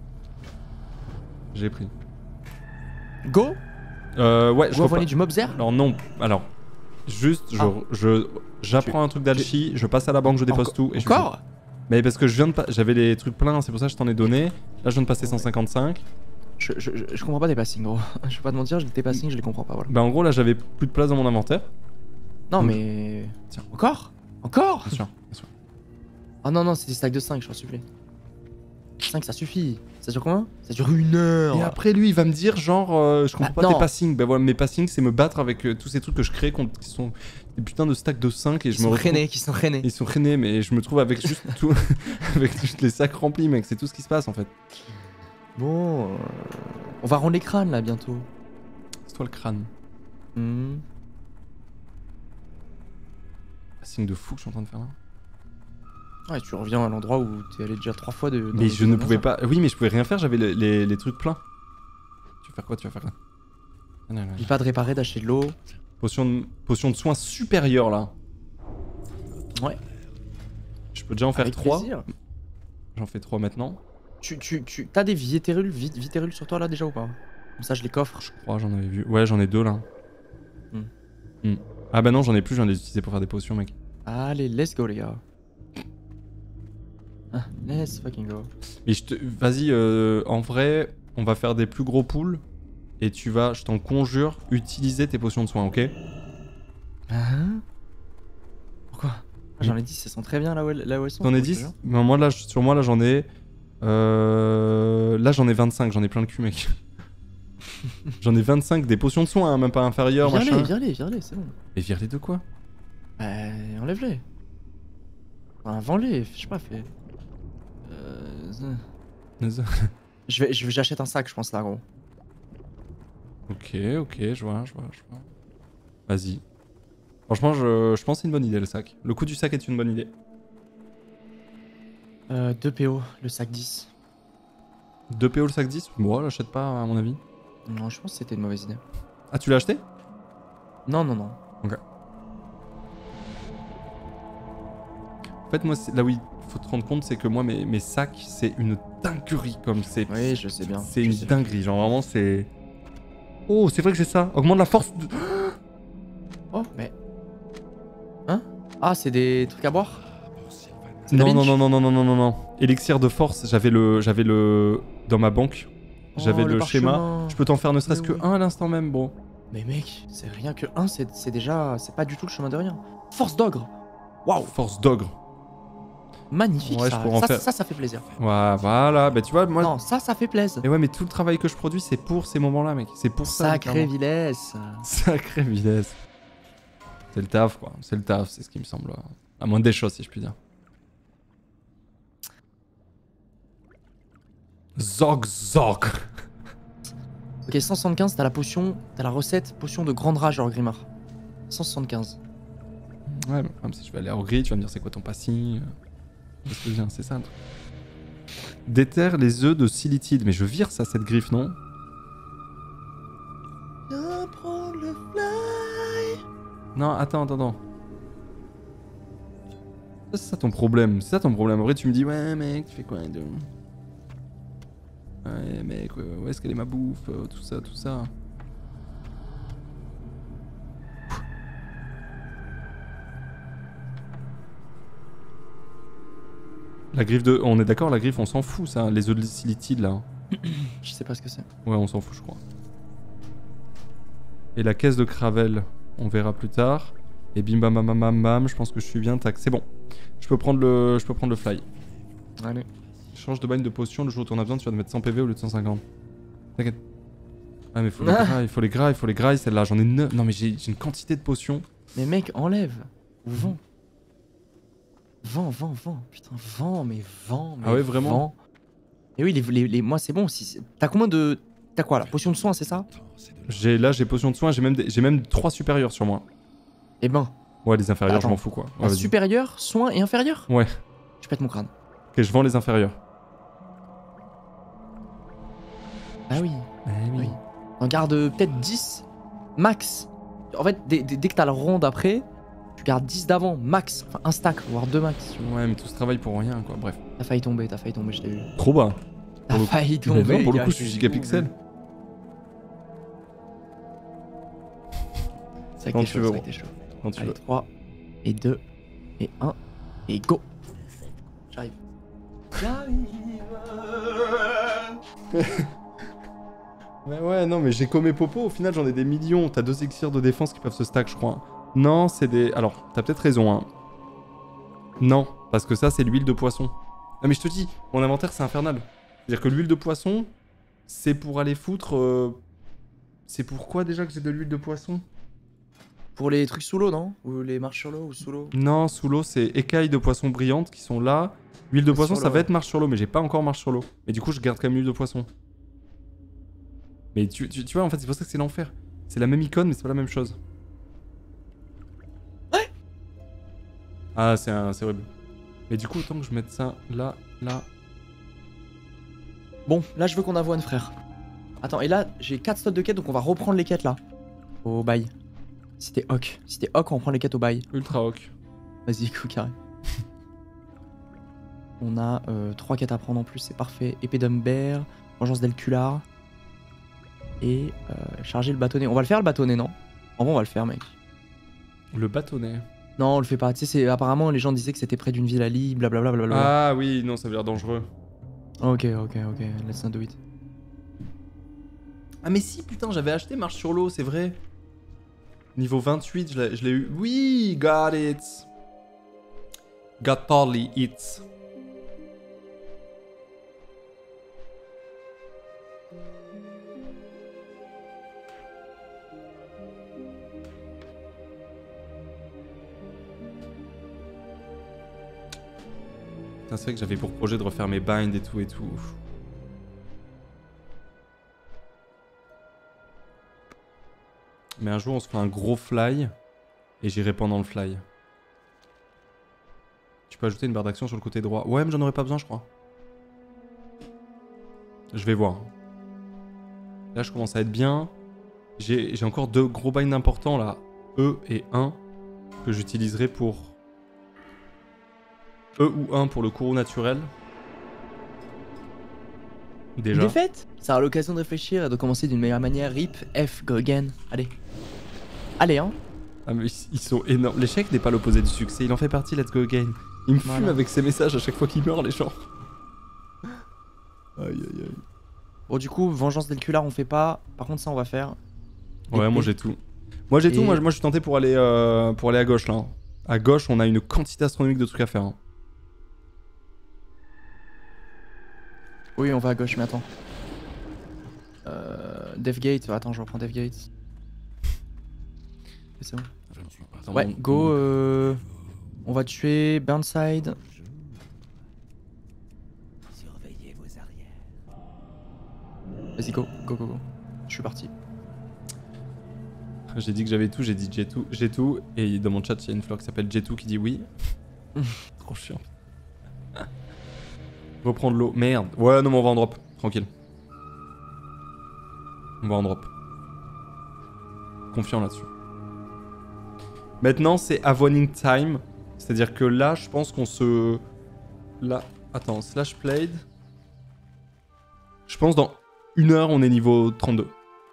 J'ai pris. Go. Euh, ouais, je Go repars. envoyer du mobzer. Alors non, alors juste je Ah. je j'apprends un truc d'alchi, je passe à la banque, je dépose Enco- tout et je Encore? Mais parce que je viens de pas j'avais les trucs pleins, c'est pour ça que je t'en ai donné. Là je viens de passer cent cinquante-cinq. je, je, je, je comprends pas tes passings, gros. Je vais pas te mentir, tes passings, je les comprends pas, voilà. Bah en gros là j'avais plus de place dans mon inventaire. Non, Donc- mais. Tiens. Encore? Encore? Bien sûr, bien sûr. Ah non, non, c'est des stacks de cinq, je t'en supplie. cinq, ça suffit. Ça dure combien? Ça dure une heure. Et après lui il va me dire genre euh, je comprends Ah, pas tes non. passings. Bah voilà, mes passings c'est me battre avec euh, tous ces trucs que je crée contre- qui sont des putains de stacks de cinq et Ils je me sont retrouve... rennais, qui sont rennais. Ils sont rennais mais je me trouve avec juste tout avec juste les sacs remplis mec, c'est tout ce qui se passe en fait. Bon. euh, On va rendre les crânes là bientôt. C'est toi le crâne. Hmm. Passing de fou que je suis en train de faire là. Ouais, tu reviens à l'endroit où t'es allé déjà trois fois de. dans Mais le je ne deuxième pouvais instant. pas. Oui, mais je pouvais rien faire, j'avais le- les, les trucs pleins. Tu vas faire quoi? Tu vas faire quoi? Ah, non, non, non. N'oublie pas de réparer, d'acheter de l'eau. Potion de, potion de soins supérieure là. Ouais. Je peux déjà en faire Avec trois. plaisir. J'en fais trois maintenant. Tu, tu, tu, t'as des vitérules, vit- vitérules sur toi là déjà ou pas? Comme ça, je les coffre. Je crois, j'en avais vu. Ouais, j'en ai deux là. Hmm. Hmm. Ah bah non, j'en ai plus, j'en ai utilisé pour faire des potions, mec. Allez, let's go les gars. Ah, let's fucking go. Mais je te. Vas-y, euh, en vrai, on va faire des plus gros pools. Et tu vas, je t'en conjure, utiliser tes potions de soins, ok? Hein? Pourquoi? Ah, J'en ai dix, elles sont très bien là où elles, là où elles sont. T'en je as te dix? jure. Mais moi là, je- sur moi là j'en ai. Euh... Là j'en ai vingt-cinq, j'en ai plein le cul mec. J'en ai vingt-cinq des potions de soins, hein, même pas inférieures, Viens-les, machin. viens-les, viens-les, c'est bon. Et vire-les de quoi? Bah, enlève-les. Enfin, vends-les, je sais pas, fais. Euh... Je vais, je vais, j'achète un sac, je pense là, gros. Ok, ok, je vois, je vois, je vois. Vas-y. Franchement, je, je pense que c'est une bonne idée le sac. Le coup du sac est une bonne idée. Euh, deux P O, le sac dix. deux P O le sac dix? Moi, l'achète pas à mon avis. Non, je pense que c'était une mauvaise idée. Ah, tu l'as acheté? Non, non, non. Ok. En fait, moi, c'est- là où il faut te rendre compte, c'est que moi, mes, mes sacs, c'est une dinguerie. Comme c'est. Oui, je sais bien. C'est je une sais bien. dinguerie. Genre, vraiment, c'est. Oh, c'est vrai que c'est ça. Augmente la force. De... Oh, mais. Hein? Ah, c'est des trucs à boire? C'est la Non, non, binge? non, non, non, non, non, non, non. Élixir de force, j'avais le. J'avais le. Dans ma banque. J'avais Oh, le, schéma. parchemin. Je peux t'en faire ne serait-ce Mais que oui. un à l'instant même, bro. Mais mec, c'est rien que un, c'est c'est déjà. C'est pas du tout le chemin de rien. Force d'ogre! Waouh! Force d'ogre. Magnifique, Ouais, je ça. pourrais en Ça, faire. ça, ça fait plaisir. Ouais, voilà. Bah, tu vois, moi. Non, ça, ça fait plaisir. Et ouais, mais tout le travail que je produis, c'est pour ces moments-là, mec. C'est pour ça. Sacré littéralement. vilesse. Sacré vitesse. C'est le taf, quoi. C'est le taf, c'est ce qui me semble. euh, À moins des choses, si je puis dire. Zog, zog. Ok, cent soixante-quinze, t'as la potion, t'as la recette potion de grande rage, alors Grimard. cent soixante-quinze. Ouais, mais le problème, c'est que je vais aller au gris, tu vas me dire c'est quoi ton passing. Qu'est-ce que je viens, c'est ça le truc. Déterre les œufs de silitide. Mais je vire ça, cette griffe, non? Viens prendre le fly. Non, attends, attends, attends. Ça, c'est ça ton problème. C'est ça ton problème. Après, tu me dis, ouais, mec, tu fais quoi de... Ouais, mec, ouais, où est-ce qu'elle est ma bouffe? euh, Tout ça, tout ça. La griffe de... On est d'accord, la griffe, on s'en fout, ça. Les œufs de silitide, là. Je sais pas ce que c'est. Ouais, on s'en fout, je crois. Et la caisse de Cravel, on verra plus tard. Et bim bam bam bam bam bam, je pense que je suis bien, tac, c'est bon. Je peux prendre le, je peux prendre le fly. Allez. Change de bagne de potion, le jour où t'en as besoin, tu vas te mettre cent P V au lieu de cent cinquante. T'inquiète. Ah mais faut les gras, il faut les gras, il faut les gras, celle-là, j'en ai neuf. Non mais j'ai une quantité de potions. Mais mec, enlève. Ou vends. Vends, vends, vends. Putain, vends, mais vends, mais Ah ouais, vraiment vends. Et oui, les, les, les- moi c'est bon. Si, t'as combien de... T'as quoi là? Potion de soin, c'est ça? J'ai là, j'ai potion de soin, j'ai même, des- j'ai même trois supérieurs sur moi. Eh ben, Ouais, les inférieurs, je Attends. m'en fous quoi. Ouais, un vas-y. supérieur, soin et inférieur? Ouais. Je pète mon crâne. Ok, je vends les inférieurs. Ah oui. Eh Oui. On garde euh, peut-être dix max. En fait, dès, dès- dès que t'as le rond d'après, tu gardes dix d'avant, max. Enfin, un stack, voire deux max. tu vois. Ouais, mais tout ce travail pour rien quoi, bref. T'as failli tomber, t'as failli tomber, je t'ai vu. Trop bas. T'as Pour le- failli Mais tomber. non, pour le gars, coup, je suis t'ai gigapixel. vu. C'est vrai Quand que t'es tu chaud, veux, c'est vrai gros. que t'es chaud. Quand tu Allez, veux. trois, et deux, et un, et go. J'arrive. J'arrive. Mais ouais, non, mais j'ai comme mes popos, au final j'en ai des millions. T'as deux élixirs de défense qui peuvent se stack, je crois. Non, c'est des. Alors, t'as peut-être raison, hein. Non, parce que ça, c'est l'huile de poisson. Non, mais je te dis, mon inventaire, c'est infernal. C'est-à-dire que l'huile de poisson, c'est pour aller foutre. euh, C'est pourquoi déjà que j'ai de l'huile de poisson? Pour les trucs sous l'eau, non? Ou les marches sur l'eau ou sous l'eau? Non, sous l'eau, c'est écailles de poisson brillantes qui sont là. Huile de Ah, poisson, sur ça l'eau, va ouais. être marche sur l'eau, mais j'ai pas encore marche sur l'eau. Et du coup, je garde quand même l'huile de poisson. Mais tu, tu, tu vois, en fait, c'est pour ça que c'est l'enfer. C'est la même icône, mais c'est pas la même chose. Ouais. Ah, c'est un- c'est horrible. Mais du coup, autant que je mette ça là, là. Bon, là je veux qu'on avoine, frère. Attends, et là j'ai quatre slots de quêtes, donc on va reprendre les quêtes là. Au bail. Si t'es hoc. Si t'es hoc, on prend les quêtes au bail. Ultra hoc. Vas-y, coup carré. On a euh, trois quêtes à prendre en plus, c'est parfait. Épée d'Humber, vengeance d'Elcular. Et euh, charger le bâtonnet. On va le faire le bâtonnet, non? En vrai, on va le faire, mec. Le bâtonnet. Non, on le fait pas. Tu sais, c'est- apparemment, les gens disaient que c'était près d'une ville à Lee, blablabla. blablabla. Ah oui, non, ça veut dire dangereux. Ok, ok, ok. Let's not do it. Ah mais si, putain, j'avais acheté marche sur l'eau, c'est vrai. Niveau vingt-huit, je l'ai je l'ai eu. Oui, got it. Got totally it. Putain, c'est vrai que j'avais pour projet de refaire mes binds et tout et tout. Mais un jour, on se fera un gros fly et j'irai pendant le fly. Tu peux ajouter une barre d'action sur le côté droit. Ouais, mais j'en aurais pas besoin, je crois. Je vais voir. Là, je commence à être bien. J'ai j'ai encore deux gros binds importants là. E et un que j'utiliserai pour... E ou un pour le courroux naturel. Déjà. Il est fait. Ça a l'occasion de réfléchir et de commencer d'une meilleure manière. Rip, F, go again. Allez. Allez, hein. Ah mais ils ils sont énormes. L'échec n'est pas l'opposé du succès, il en fait partie, let's go again. Il me fume Voilà. avec ses messages à chaque fois qu'il meurt, les gens. Aïe aïe aïe. Bon, du coup, vengeance d'Elcular, on fait pas. Par contre, ça, on va faire. Ouais, Épée. moi j'ai tout. Moi j'ai tout, Et- moi, moi je suis tenté pour aller, euh, pour aller à gauche là. À gauche, on a une quantité astronomique de trucs à faire. hein. Oui, on va à gauche, mais attends. Euh, Devgate, attends, je reprends Devgate. C'est bon. Je ne suis pas Attends, Ouais, mon- go. mon- Euh... On va tuer Burnside. Surveillez vos arrières. Vas-y, go, go, go, go. Je suis parti. J'ai dit que j'avais tout, j'ai dit j'ai tout, j'ai tout. Et dans mon chat, il y a une fleur qui s'appelle j'ai tout qui dit oui. Trop chiant. Reprendre l'eau. Merde. Ouais, non, mais on va en drop. Tranquille. On va en drop. Confiant là-dessus. Maintenant, c'est avoiding time. C'est-à-dire que là, je pense qu'on se... Là... Attends, slash played. Je pense dans une heure, on est niveau trente-deux.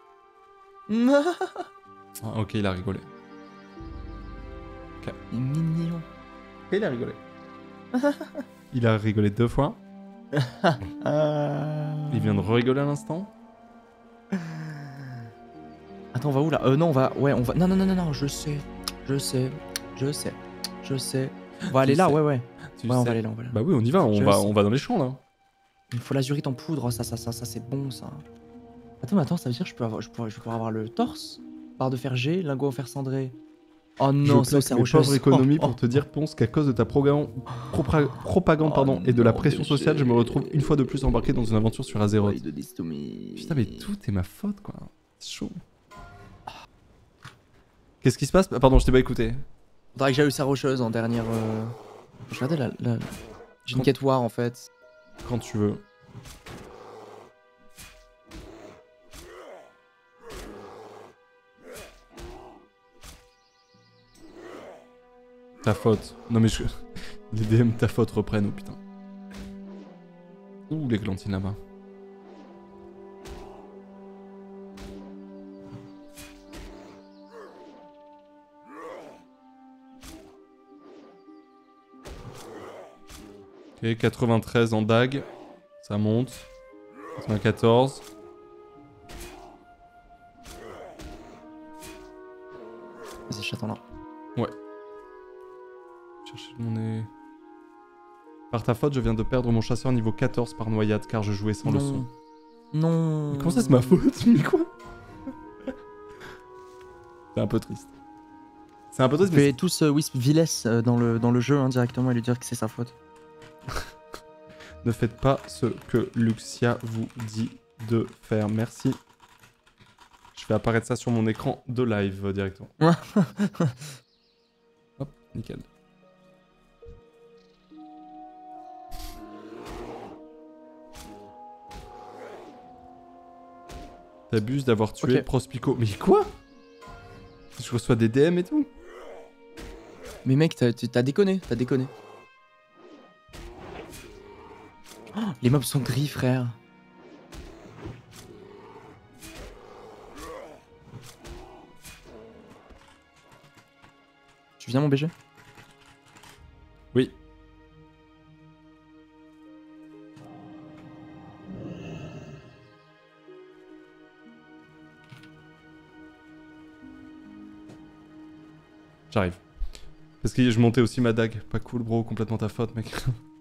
Ah, ok, il a rigolé. Il est mignon. Ok, il a rigolé. Il a rigolé deux fois. Euh... Il vient de rigoler à l'instant. Attends, on va où là? Euh, non, on va. Ouais, on va. Non, non, non, non, non, je sais. Je sais. Je sais. Je sais. On va aller là, sais. ouais, ouais. Tu Ouais, on sais. va aller là, on va aller là. Bah oui, on y va, on Je va, sais. on va dans les champs là. Il me faut l'azurite en poudre, ça, ça, ça, ça, c'est bon ça. Attends, mais attends, ça veut dire que je peux avoir, je pourrais, je pourrais avoir le torse, barre de fer G, lingot en fer cendré. Oh non, je c'est claque mes rocheuse. pauvres économies Oh, pour te dire, Ponce, qu'à cause de ta proga- propra- propagande Oh pardon, et de la non, pression mais sociale, je me j'ai- retrouve une fois de plus embarqué dans une aventure sur Azeroth. oh, de dystomie. Putain, mais tout est ma faute quoi. C'est chaud. Qu'est-ce qui se passe? Ah, pardon, je t'ai pas écouté. Faudrait que j'aille eu sa rocheuse en dernière. Euh... Je regardais la. la... J'ai une Quand- quête war en fait. Quand tu veux. Ta faute. Non mais je... Les D M ta faute reprennent, oh putain. Ouh, les glantines là-bas. Ok, quatre-vingt-treize en dague. Ça monte. quatre-vingt-quatorze. Vas-y, j'attends là. Chercher mon nez. Par ta faute, je viens de perdre mon chasseur niveau quatorze par noyade car je jouais sans le son. Non. Mais comment ça, c'est ma faute? Mais quoi? C'est un peu triste. C'est un peu triste, Vous mais pouvez tous euh, Wisp Viles euh, dans, le, dans le jeu hein, directement et lui dire que c'est sa faute. ne faites pas ce que Luxia vous dit de faire. Merci. Je vais apparaître ça sur mon écran de live euh, directement. Hop, nickel. T'abuses d'avoir tué Ok. Prospico. Mais quoi? Je reçois des D M et tout. Mais mec, t'as t'as déconné, t'as déconné. Oh, les mobs sont gris, frère. Tu viens mon B G? Oui. J'arrive. Parce que je montais aussi ma dague. Pas cool, bro. Complètement ta faute, mec.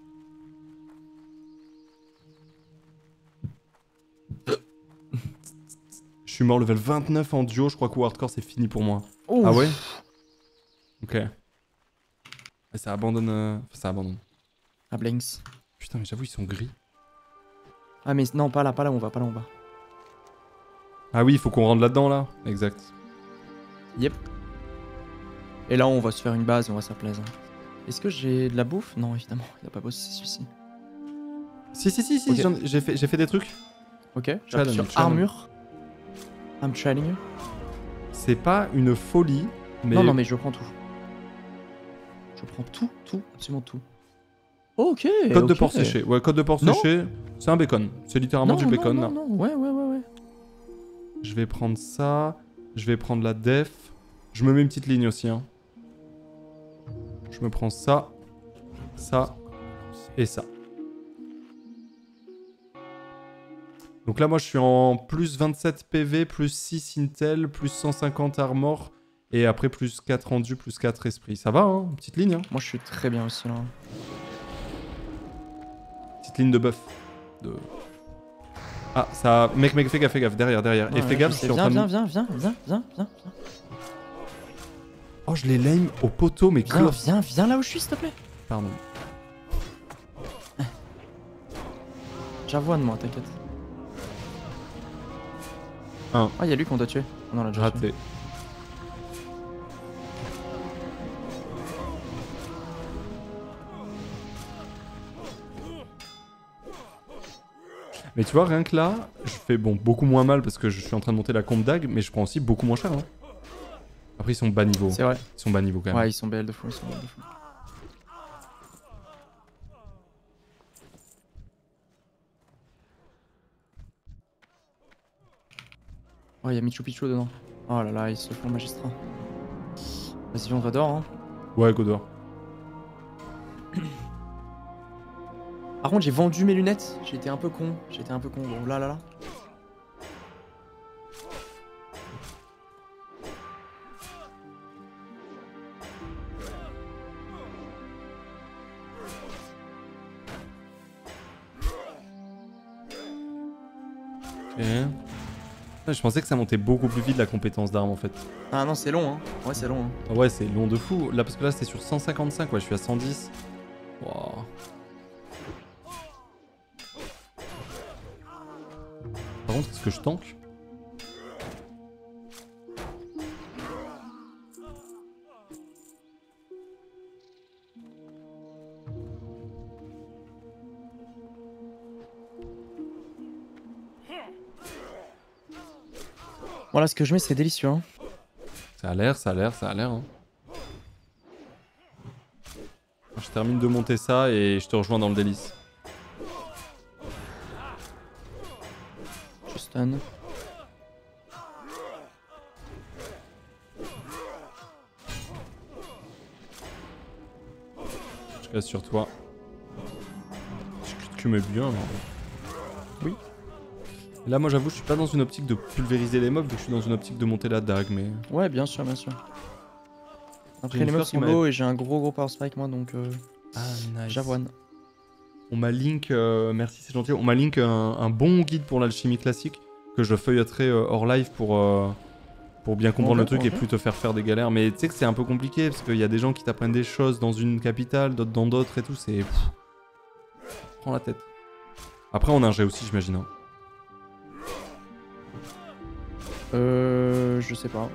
Je suis mort level vingt-neuf en duo. Je crois qu'au hardcore, c'est fini pour moi. Ouf. Ah ouais? Ok. Et ça abandonne... euh, Enfin, ça abandonne. Ah, Blanks. Putain, mais j'avoue, ils sont gris. Ah, mais non, pas là, pas là où on va, pas là où on va. Ah oui, il faut qu'on rentre là-dedans, là. Exact. Yep. Et là, on va se faire une base et on va se faire plaisir. Est-ce que j'ai de la bouffe? Non, évidemment, il a pas bossé celui-ci. Si, si, si, si, Ok. j'en- j'ai fait, j'ai fait des trucs. Ok, Challenge, j'appuie sur challenge. armure. I'm trailing you. C'est pas une folie, mais... Non, non, mais je prends tout. Je prends tout, tout, absolument tout. Ok. Code de ok. porc séché. Ouais, code de porc Non. séché, c'est un bacon. C'est littéralement Non, du non, bacon, non, là. non, ouais, ouais, ouais, ouais. Je vais prendre ça. Je vais prendre la def. Je me mets une petite ligne aussi, hein. Je me prends ça, ça et ça. Donc là, moi, je suis en plus vingt-sept P V, plus six Intel, plus cent cinquante Armor, et après plus quatre rendu, plus quatre Esprit. Ça va, hein? Petite ligne, hein? Moi, je suis très bien aussi là. Petite ligne de buff. De... Ah, ça. Mec, mec, fais gaffe, fais gaffe, derrière, derrière. Ouais, Et fais ouais, gaffe, je je sais. suis en Viens, train de. viens, viens, viens, viens, viens, viens, viens. Oh, je l'ai lame au poteau, mais Viens, close. viens, viens là où je suis, s'il te plaît. Pardon. J'avoine, moi, t'inquiète. Un. Ah, y'a lui qu'on doit tuer. Non, là, déjà tué. Raté. Mais tu vois, rien que là, je fais bon beaucoup moins mal parce que je suis en train de monter la combe d'Ag, mais je prends aussi beaucoup moins cher. Hein. Après, ils sont bas niveau. C'est vrai. Ils sont bas niveau quand même. Ouais, ils sont B L de fou, ils sont B L de fou. Oh, y'a Michu Picchu dedans. Oh là là, ils se font magistrat. Vas-y, on va dehors, hein. Ouais, go dehors. Par contre, j'ai vendu mes lunettes. J'ai été un peu con. J'ai été un peu con. Bon, là, là, là. Ok. Ouais, je pensais que ça montait beaucoup plus vite la compétence d'arme en fait. Ah non, c'est long, hein. Ouais, c'est long. Hein. Ah ouais, c'est long de fou. Là, parce que là, c'est sur cent cinquante-cinq. Ouais, je suis à cent dix. Wow. Par contre, est-ce que je tank? Voilà, ce que je mets, c'est délicieux. Hein. Ça a l'air, ça a l'air, ça a l'air. Hein. Je termine de monter ça et je te rejoins dans le délice. Je stun. Je reste sur toi. Tu mets bien. Hein. Oui. Là, moi, j'avoue, je suis pas dans une optique de pulvériser les mobs, vu que je suis dans une optique de monter la dague, mais... Ouais, bien sûr, bien sûr. Après, une les mobs fleur qui sont m'a- beaux et j'ai un gros gros power spike, moi, donc euh, Ah, nice. j'avoine. On m'a link, euh, merci, c'est gentil, on m'a link un, un bon guide pour l'alchimie classique, que je feuilletterai euh, hors live pour, euh, pour bien comprendre Ok, le truc et ok. plus te faire faire des galères. Mais tu sais que c'est un peu compliqué, parce qu'il y a des gens qui t'apprennent des choses dans une capitale, d'autres dans d'autres et tout, c'est... pff, prends la tête. Après, on a un jet aussi, j'imagine. Hein. Euh... Je sais pas.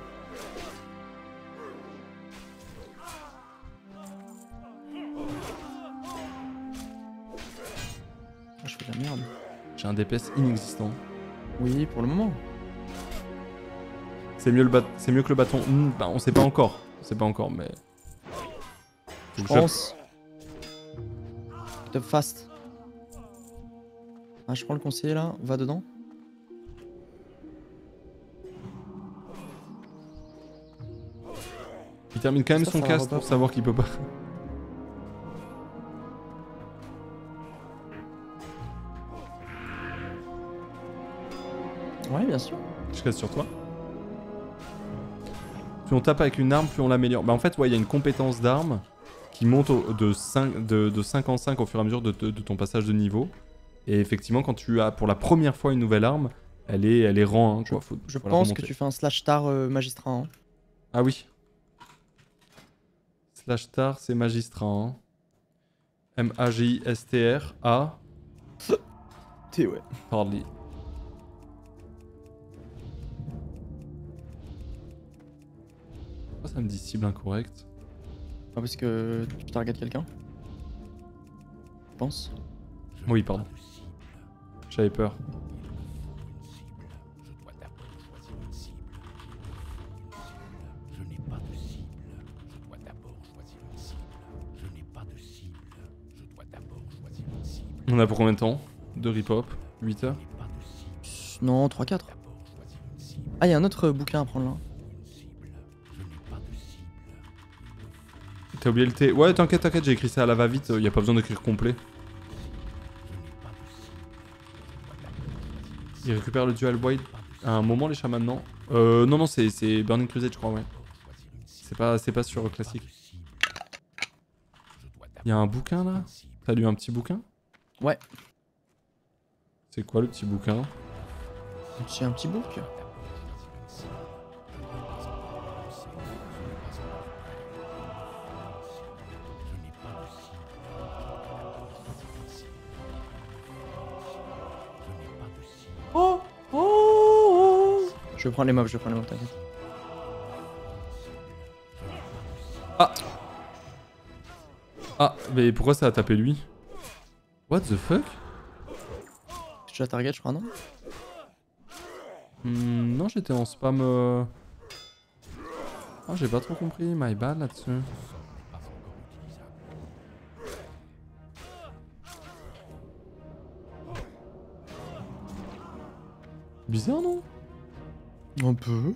Ah, je fais de la merde. J'ai un D P S inexistant. Oui, pour le moment. C'est mieux, le bat- c'est mieux que le bâton. Hmm, bah, on sait pas encore. On sait pas encore, mais... Je Je- pense. Top fast. Ah, je prends le conseiller là, va dedans. Il termine quand même Ça, son ça cast repart, pour savoir qu'il peut pas... Ouais, bien sûr. Je reste sur toi. Plus on tape avec une arme, plus on l'améliore. Bah en fait, ouais, il y a une compétence d'arme qui monte au- de, cinq, de, de cinq en cinq au fur et à mesure de, de- de ton passage de niveau. Et effectivement, quand tu as pour la première fois une nouvelle arme, elle est, elle est rang un, quoi. Faut, Je faut la pense que remonter. tu fais un slash star euh, magistrat. Hein. Ah oui. Slash star, c'est magistrat. Hein. M A G I S T R A. T'es ouais. Hardly. Pourquoi ça me dit cible incorrecte? Ah, parce que tu targetes quelqu'un. Je pense. Je Oui, n'ai pardon. pas de cible. J'avais peur. Il me faut une cible. Je dois d'abord choisir une cible. Il me faut une cible. Je n'ai pas de cible. Je dois d'abord choisir une cible. Je n'ai pas de cible. Je dois d'abord choisir une cible. On a pour combien de temps? De rip-hop? huit Je heures? n'ai pas de cible. Non, trois quatre. D'abord choisir une cible. Ah, il y a un autre euh, bouquin à prendre là. Une cible. Je n'ai pas de cible. T'as oublié le T? Ouais, t'inquiète, t'inquiète, j'ai écrit ça à la va-vite, y a pas besoin d'écrire complet. Je n'ai pas de cible. Je dois d'abord choisir une cible. Il récupère le dual wide à un moment, les chamans, non? Euh, non, non, c'est c'est Burning Crusade, je crois, ouais. Choisir une cible. C'est pas, c'est pas sur classique. Pas de cible. Je dois Y a un d'abord bouquin là? choisir une cible. T'as lu un petit bouquin? Ouais. C'est quoi le petit bouquin? J'ai un petit bouc. Oh, oh, oh. Je prends les mobs, je prends les mobs, t'inquiète. Ah. Ah, mais pourquoi ça a tapé lui? What the fuck? C'est déjà target, je crois, non? Hmm, non, j'étais en spam. Euh... Ah, j'ai pas trop compris, my bad là-dessus. Bizarre, non? Un peu.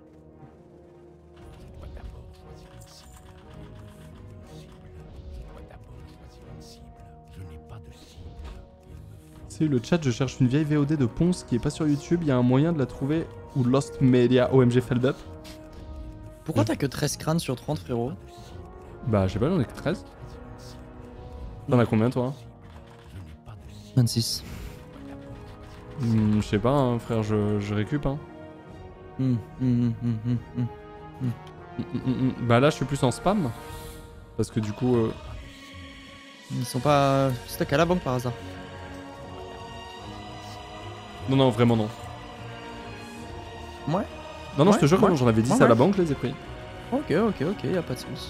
C'est le chat, je cherche une vieille V O D de Ponce qui est pas sur YouTube, il y a un moyen de la trouver ou Lost Media O M G Feld Up. Pourquoi t'as que treize crânes sur trente, frérot? Bah, je sais pas, j'en ai que treize. T'en as combien toi? vingt-six. Hmm, je sais pas, hein, frère, je, je récup. Hein. Hmm, hmm, hmm, hmm, hmm. Mm, mm, mm. Bah là, je suis plus en spam. Parce que du coup. Euh... Ils sont pas stock à la banque par hasard. Non, non, vraiment non. Ouais. Non, non, Ouais, je te jure, ouais. quand j'en avais dix Ouais, à la ouais. banque, je les ai pris. Ok, ok, ok, y a pas de soucis.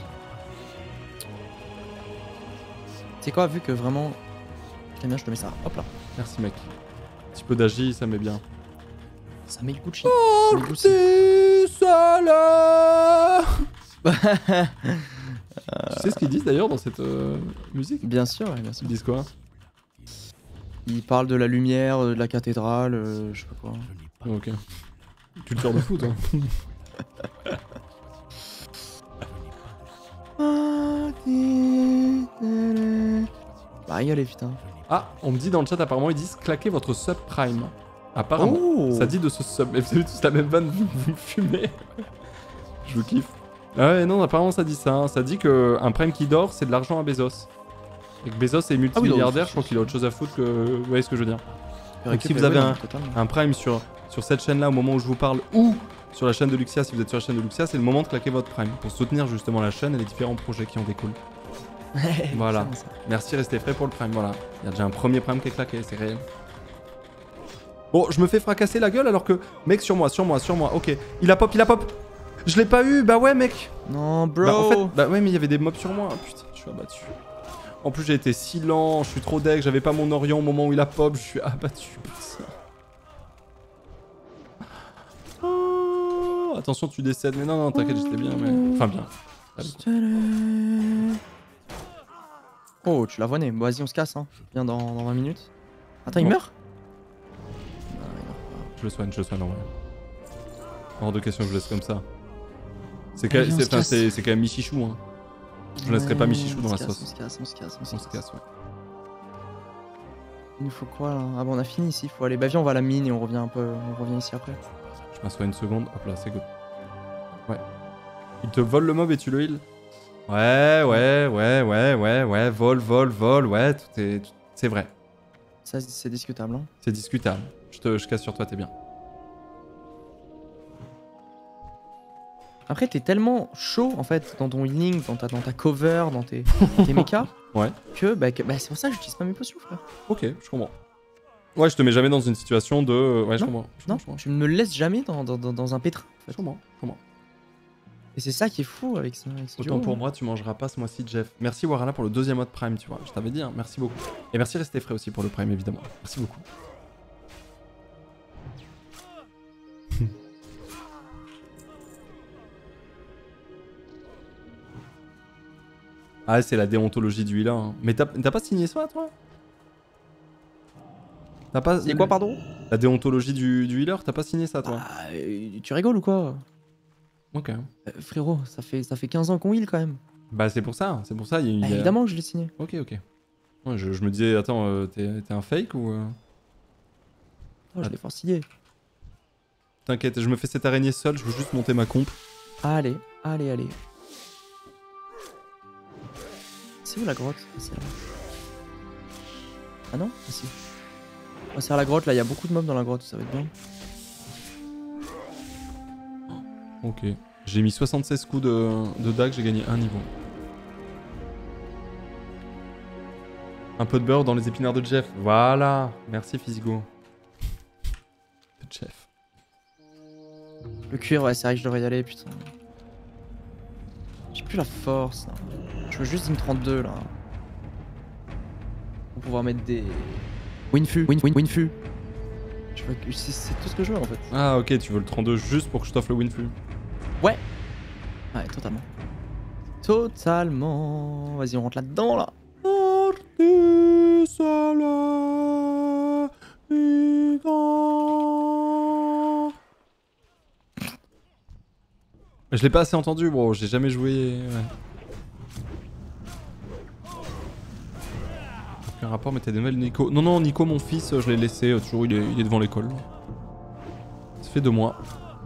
C'est quoi, vu que vraiment. J'aime bien, je te mets ça. Hop là. Merci, mec. Un petit peu d'agi, ça met bien. Ça met le Gucci. Oh, Ça met le Gucci. petit salaud. Tu sais ce qu'ils disent d'ailleurs dans cette euh, musique? Bien sûr, ouais, bien sûr. Ils disent quoi? Ils parlent de la lumière, de la cathédrale, euh, je sais pas quoi. Ok. Culture de foot, hein. Bah, rigolez, putain. Ah, on me dit dans le chat, apparemment, ils disent claquez votre subprime. Apparemment. Oh. Ça dit de ce sub. Mais vous avez tous la même vanne, vous, vous me fumez. Je vous kiffe. Ah ouais, non, apparemment, ça dit ça. Hein. Ça dit qu'un prime qui dort, c'est de l'argent à Bezos. Et que Bezos est multimilliardaire, je crois qu'il a autre chose à foutre que. Vous voyez ce que je veux dire? Donc, si vous avez un, un prime sur, sur cette chaîne-là au moment où je vous parle, ou sur la chaîne de Luxia, si vous êtes sur la chaîne de Luxia, c'est le moment de claquer votre prime pour soutenir justement la chaîne et les différents projets qui en découlent. Voilà. Merci, restez frais pour le prime. Voilà. Il y a déjà un premier prime qui est claqué, c'est réel. Bon, je me fais fracasser la gueule alors que. Mec, sur moi, sur moi, sur moi. Ok. Il a pop, il a pop. Je l'ai pas eu. Bah ouais, mec. Non, bro. Bah en fait, bah ouais, mais il y avait des mobs sur moi. Putain, je suis abattu. En plus, j'ai été si lent. Je suis trop deg. J'avais pas mon Orion au moment où il a pop. Je suis abattu. Putain. Oh, attention, tu décèdes. Mais non, non, t'inquiète, j'étais bien. Mais... Enfin, bien. Oh, tu l'as voné. Bon, vas-y, on se casse. Hein. Viens dans, dans vingt minutes. Attends, il Bon. meurt? Je le soigne, je le soigne en vrai. Hors de question, je le laisse comme ça. C'est quand, Allez, on c'est- se enfin, casse. c'est- c'est quand même Michichou. Hein. Je laisserai pas Michichou dans On la se casse, sauce. On se casse, on se casse, on se On casse. se casse, ouais. Il nous faut quoi là? Ah bon, on a fini ici. Faut aller. Bah, viens, on va à la mine et on revient un peu. On revient ici après. Je m'assois une seconde. Hop là, c'est good. Ouais. Il te vole le mob et tu le heal. Ouais, ouais, ouais, ouais, ouais, ouais. Vol, vol, vol. Ouais, tout est. tout- C'est vrai. Ça, c'est discutable. Hein. C'est discutable. Je te je casse sur toi, t'es bien. Après, t'es tellement chaud en fait dans ton healing, dans ta, dans ta cover, dans tes, tes mechas, Ouais. que, bah, que- bah, c'est pour ça que j'utilise pas mes potions, frère. Ok, je comprends. Ouais, je te mets jamais dans une situation de. Ouais, je Non, comprends. Je Non, comprends, je tu ne me laisses jamais dans, dans, dans, dans un pétrin. En fait. comprends. Je comprends. je comprends. Et c'est ça qui est fou avec ça. Avec ce Autant duo, pour hein. moi, tu mangeras pas ce mois-ci, Jeff. Merci Warana pour le deuxième mois de Prime, tu vois. Je t'avais dit, hein. Merci beaucoup. Et merci Restez Frais aussi pour le Prime, évidemment. Merci beaucoup. Ah, c'est la déontologie du healer. Hein. Mais t'as t'as pas signé ça, toi? T'as pas. C'est quoi, pardon? La déontologie du, du healer, t'as pas signé ça, toi? Ah, euh, tu rigoles ou quoi? Ok. Euh, Frérot, ça fait, ça fait quinze ans qu'on heal quand même. Bah, c'est pour ça. C'est pour ça. Il y a, il Bah, y a- évidemment que je l'ai signé. Ok, ok. Ouais, je, je me disais, attends, euh, t'es t'es un fake ou. euh Oh, je l'ai fort signé. T'inquiète, je me fais cette araignée seule, je veux juste monter ma comp. Allez, allez, allez. C'est où la grotte? Ah, c'est là. Ah non? Ah si. On va se faire la grotte, là, il y a beaucoup de mobs dans la grotte, ça va être bien. Ok. J'ai mis soixante-seize coups de, de dague, j'ai gagné un niveau. Un peu de beurre dans les épinards de Jeff. Voilà. Merci Physigo. De Jeff. Le cuir, ouais, c'est vrai que je devrais y aller, putain. J'ai plus la force, là. Je veux juste une trente-deux, là. Pour pouvoir mettre des... Winfu, win, win, Winfu. Je veux que... C'est c'est tout ce que je veux, en fait. Ah ok, tu veux le trente-deux juste pour que je t'offre le Winfu. Ouais. Ouais, totalement. Totalement. Vas-y, on rentre là-dedans, là. Je l'ai pas assez entendu, bro. J'ai jamais joué. Ouais. Aucun rapport, mais t'as des nouvelles, Nico. Non, non, Nico, mon fils, je l'ai laissé. euh, Toujours, il est, il est devant l'école. Ça fait deux mois.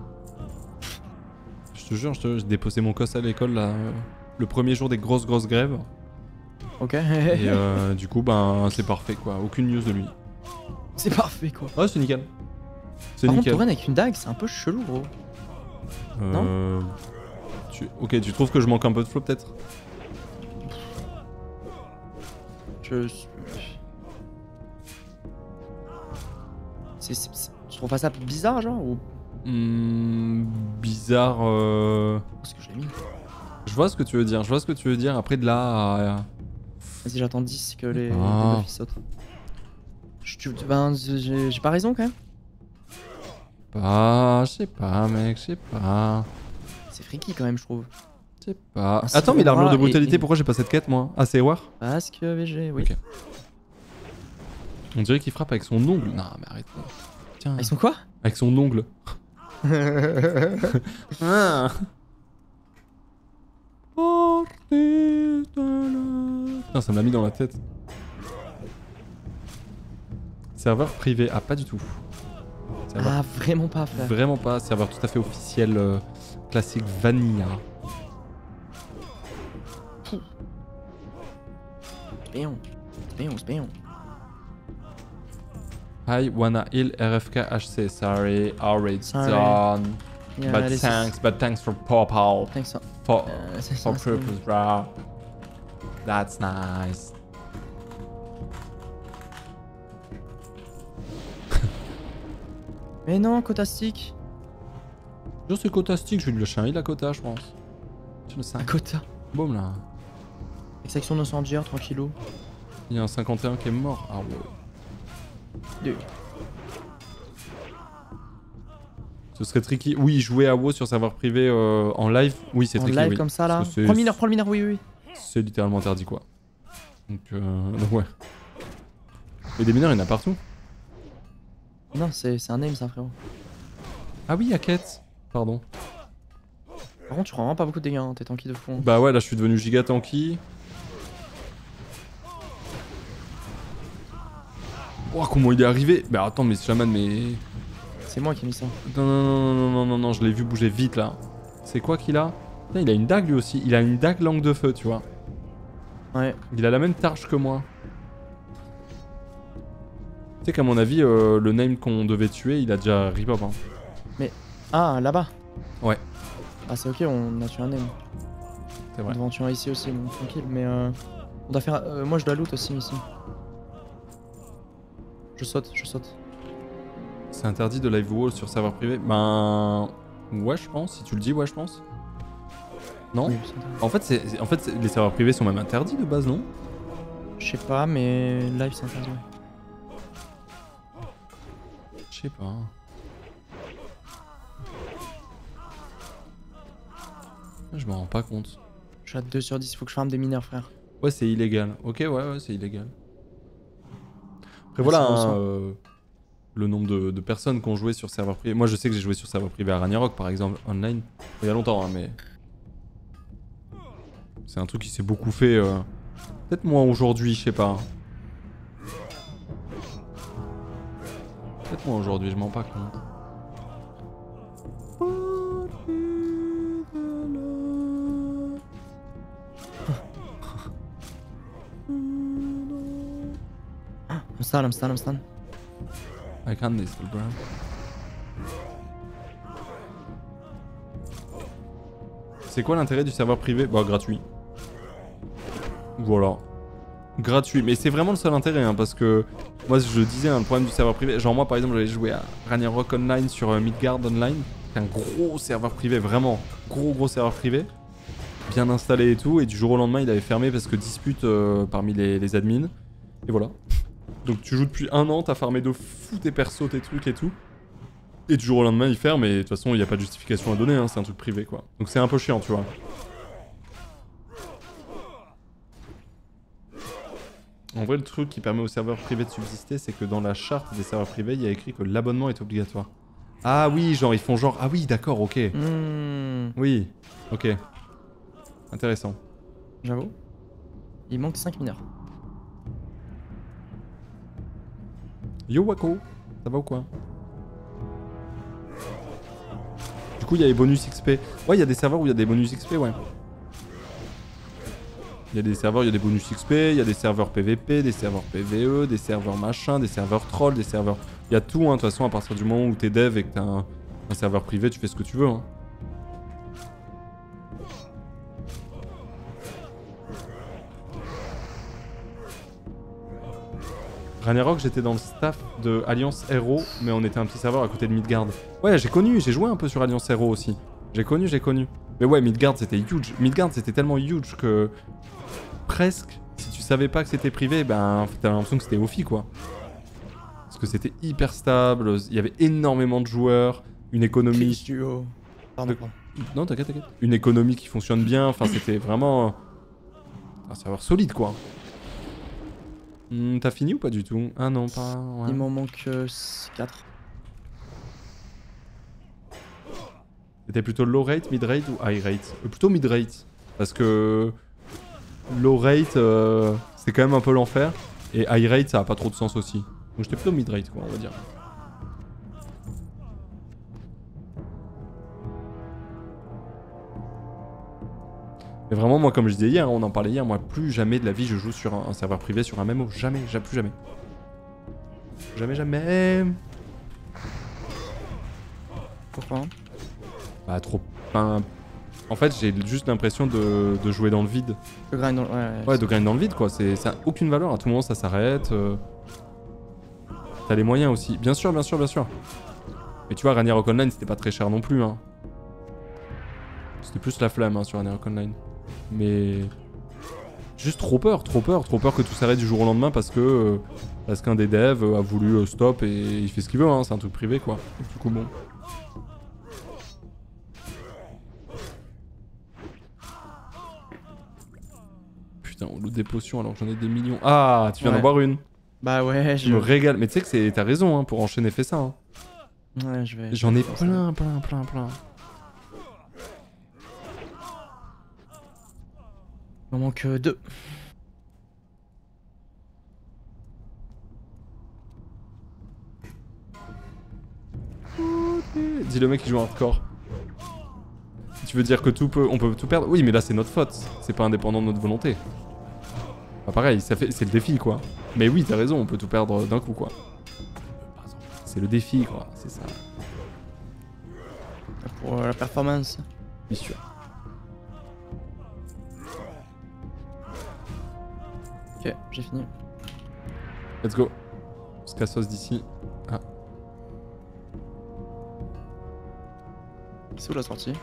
Je te jure, je te- j'ai déposé mon cos à l'école là, euh, le premier jour des grosses, grosses grèves. Ok. Et euh, du coup, ben, c'est parfait quoi. Aucune news de lui. C'est parfait, quoi. Ouais, c'est nickel. C'est Par contre, nickel. Touraine avec une dague, c'est un peu chelou, gros. Euh... tu... Ok, tu trouves que je manque un peu de flow peut-être? Je... C'est... c'est- c'est- Tu trouves pas ça bizarre, genre, ou... Hmm, bizarre. Euh... Parce que je l'ai mis. Je vois ce que tu veux dire. Je vois ce que tu veux dire. Après de là à... Vas-y, j'attends dix que les, Ah. les meufs ils sautent. Je- tu- Ben, j'ai j'ai pas raison, quand même. Pas, je sais pas, mec, je sais pas. C'est freaky, quand même, je trouve. Je sais pas. Un Attends, mais l'armure de Silvera et- brutalité, et- pourquoi j'ai pas cette quête moi? Ah, c'est War? Parce que V G, oui. Ok. On dirait qu'il frappe avec son ongle. Non, mais arrête. Tiens. Ah, ils sont quoi? Avec son ongle. Ah. Putain, ça me l'a mis dans la tête. Serveur privé. Ah, pas du tout. Serveur Ah, vraiment pas, frère. Vraiment pas. Serveur tout à fait officiel. euh, classique vanilla. Spéon. Spéon, spéon. I wanna heal R F K H C. Sorry, already Sorry. done. Yeah, but this is- thanks, but thanks for pop out. Thanks, ça. For, Euh, c'est for ça, c'est- purpose, bro. That's nice. Mais non, Kotastic. Je sais Kotastic, je vais lui lâcher un heal à Kota, je pense. Je le sens. À Kota. Boum là. Section incendiaire, tranquillou. Il y a un cinquante et un qui est mort. Ah ouais. Deux. Ce serait tricky. Oui, jouer à WoW sur serveur privé euh, en live. Oui, c'est En tricky. live oui. comme ça, là. Parce que c'est- Prends le mineur, prends le mineur, oui, oui, oui. C'est littéralement interdit quoi. Donc, euh, donc ouais. Mais des mineurs, il y en a partout. Non, c'est c'est un aim, ça, frérot. Ah oui, à quête. Pardon. Par contre, tu prends vraiment pas beaucoup de dégâts, hein. T'es tanky de fond. Bah ouais, là je suis devenu giga tanky. Oh, comment il est arrivé? Bah attends, mais Shaman, mais. C'est moi qui ai mis ça. Non, non, non, non, non, non, non, je l'ai vu bouger vite là. C'est quoi qu'il a? Putain, il a une dague lui aussi. Il a une dague langue de feu, tu vois. Ouais. Il a la même targe que moi. Tu sais qu'à mon avis, euh, le name qu'on devait tuer, il a déjà rip-up. Hein. Ah, là-bas. Ouais. Ah, c'est ok, on a tué un aim. C'est On vrai. devait en tuer un ici aussi, donc tranquille. Mais euh, on doit faire. euh, moi, je dois loot aussi ici. Je saute, je saute. C'est interdit de live wall sur serveur privé. Ben. Ouais, je pense. Si tu le dis, ouais, je pense. Non? Oui, c'est interdit. En fait, c'est, en fait c'est- les serveurs privés sont même interdits de base, non? Je sais pas, mais live, c'est interdit. Je sais pas. Je m'en rends pas compte. Je suis à deux sur dix, faut que je farme des mineurs, frère. Ouais, c'est illégal. Ok, ouais, ouais, c'est illégal. Après, Ah, voilà, ça hein, ressent. euh, le nombre de, de personnes qui ont joué sur serveur privé. Moi, je sais que j'ai joué sur serveur privé à Ragnarok, par exemple, online. Il y a longtemps, hein, mais. C'est un truc qui s'est beaucoup fait. euh, Peut-être moins aujourd'hui, je sais pas. Peut-être moins aujourd'hui, je m'en rends pas compte. I'm stun, I'm stun, I'm stun. I can't this, bro. C'est quoi l'intérêt du serveur privé? Bah gratuit. Voilà. Gratuit. Mais c'est vraiment le seul intérêt, hein, parce que moi je disais hein, le problème du serveur privé. Genre moi par exemple j'allais jouer à Ragnarok Online sur euh, Midgard Online. C'est un gros serveur privé, vraiment. Gros gros serveur privé. Bien installé et tout. Et du jour au lendemain il avait fermé parce que dispute euh, parmi les, les admins. Et voilà. Donc tu joues depuis un an, t'as farmé de fou tes persos, tes trucs et tout. Et du jour au lendemain il ferme et de toute façon il n'y a pas de justification à donner, hein, c'est un truc privé quoi. Donc c'est un peu chiant tu vois. En vrai le truc qui permet aux serveurs privés de subsister c'est que dans la charte des serveurs privés il y a écrit que l'abonnement est obligatoire. Ah oui genre ils font genre, ah oui d'accord ok. Mmh. Oui, ok. Intéressant. J'avoue. Il manque cinq mineurs. Yo Wako, ça va ou quoi? Du coup il y a les bonus X P. Ouais il y a des serveurs où il y a des bonus X P ouais. Il y a des serveurs, il y a des bonus X P, il y a des serveurs P V P, des serveurs P V E, des serveurs machin, des serveurs troll, des serveurs... Il y a tout hein, de toute façon à partir du moment où t'es dev et que t'as un, un serveur privé, tu fais ce que tu veux hein. Ragnarok, j'étais dans le staff de Alliance Hero, mais on était un petit serveur à côté de Midgard. Ouais, j'ai connu, j'ai joué un peu sur Alliance Hero aussi. J'ai connu, j'ai connu. Mais ouais, Midgard c'était huge. Midgard c'était tellement huge que presque, si tu savais pas que c'était privé, ben t'avais l'impression que c'était Ophi quoi. Parce que c'était hyper stable, il y avait énormément de joueurs, une économie... Duo. Pardon, pardon. Non, t'inquiète, t'inquiète. Une économie qui fonctionne bien, enfin c'était vraiment un serveur solide quoi. Hmm, t'as fini ou pas du tout? Ah non, pas... Ouais. Il m'en manque euh, quatre. C'était plutôt low rate, mid rate ou high rate? euh, Plutôt mid rate. Parce que low rate, euh, c'est quand même un peu l'enfer. Et high rate, ça a pas trop de sens aussi. Donc j'étais plutôt mid rate, quoi, on va dire. Mais vraiment, moi, comme je disais hier, on en parlait hier, moi, plus jamais de la vie je joue sur un, un serveur privé, sur un M M O. Jamais, jamais, plus jamais. Jamais, jamais. Pourquoi? Bah, trop. Enfin, en fait, j'ai juste l'impression de, de jouer dans le vide. Le grind dans le... Ouais, ouais, Ouais, de grind dans le vide, quoi. C'est, ça a aucune valeur. À tout moment, ça s'arrête. Euh... T'as les moyens aussi. Bien sûr, bien sûr, bien sûr. Mais tu vois, Ragnarok Online, c'était pas très cher non plus, hein. C'était plus la flamme, hein, sur Ragnarok Online. Mais... Juste trop peur, trop peur, trop peur que tout s'arrête du jour au lendemain parce que... Euh, parce qu'un des devs a voulu euh, stop et il fait ce qu'il veut, hein. C'est un truc privé, quoi. Du coup, bon... Putain, on loot des potions alors que j'en ai des millions. Ah, tu viens Ouais. d'en boire une. Bah ouais, Je je... me régale. Mais tu sais que c'est... t'as raison, hein, pour enchaîner, fais ça. Hein. Ouais, je vais... J'en ai faire ça. plein, plein, plein, plein. Il m'en manque euh, deux. Dis le mec qui joue hardcore. Tu veux dire que tout peut... on peut tout perdre? Oui, mais là c'est notre faute. C'est pas indépendant de notre volonté. Bah pareil, ça fait... c'est le défi, quoi. Mais oui, t'as raison, on peut tout perdre d'un coup, quoi. C'est le défi, quoi. C'est ça. Pour euh, la performance. Bien sûr. Ok, j'ai fini. Let's go. On se cassos d'ici. Ah. C'est où la sortie?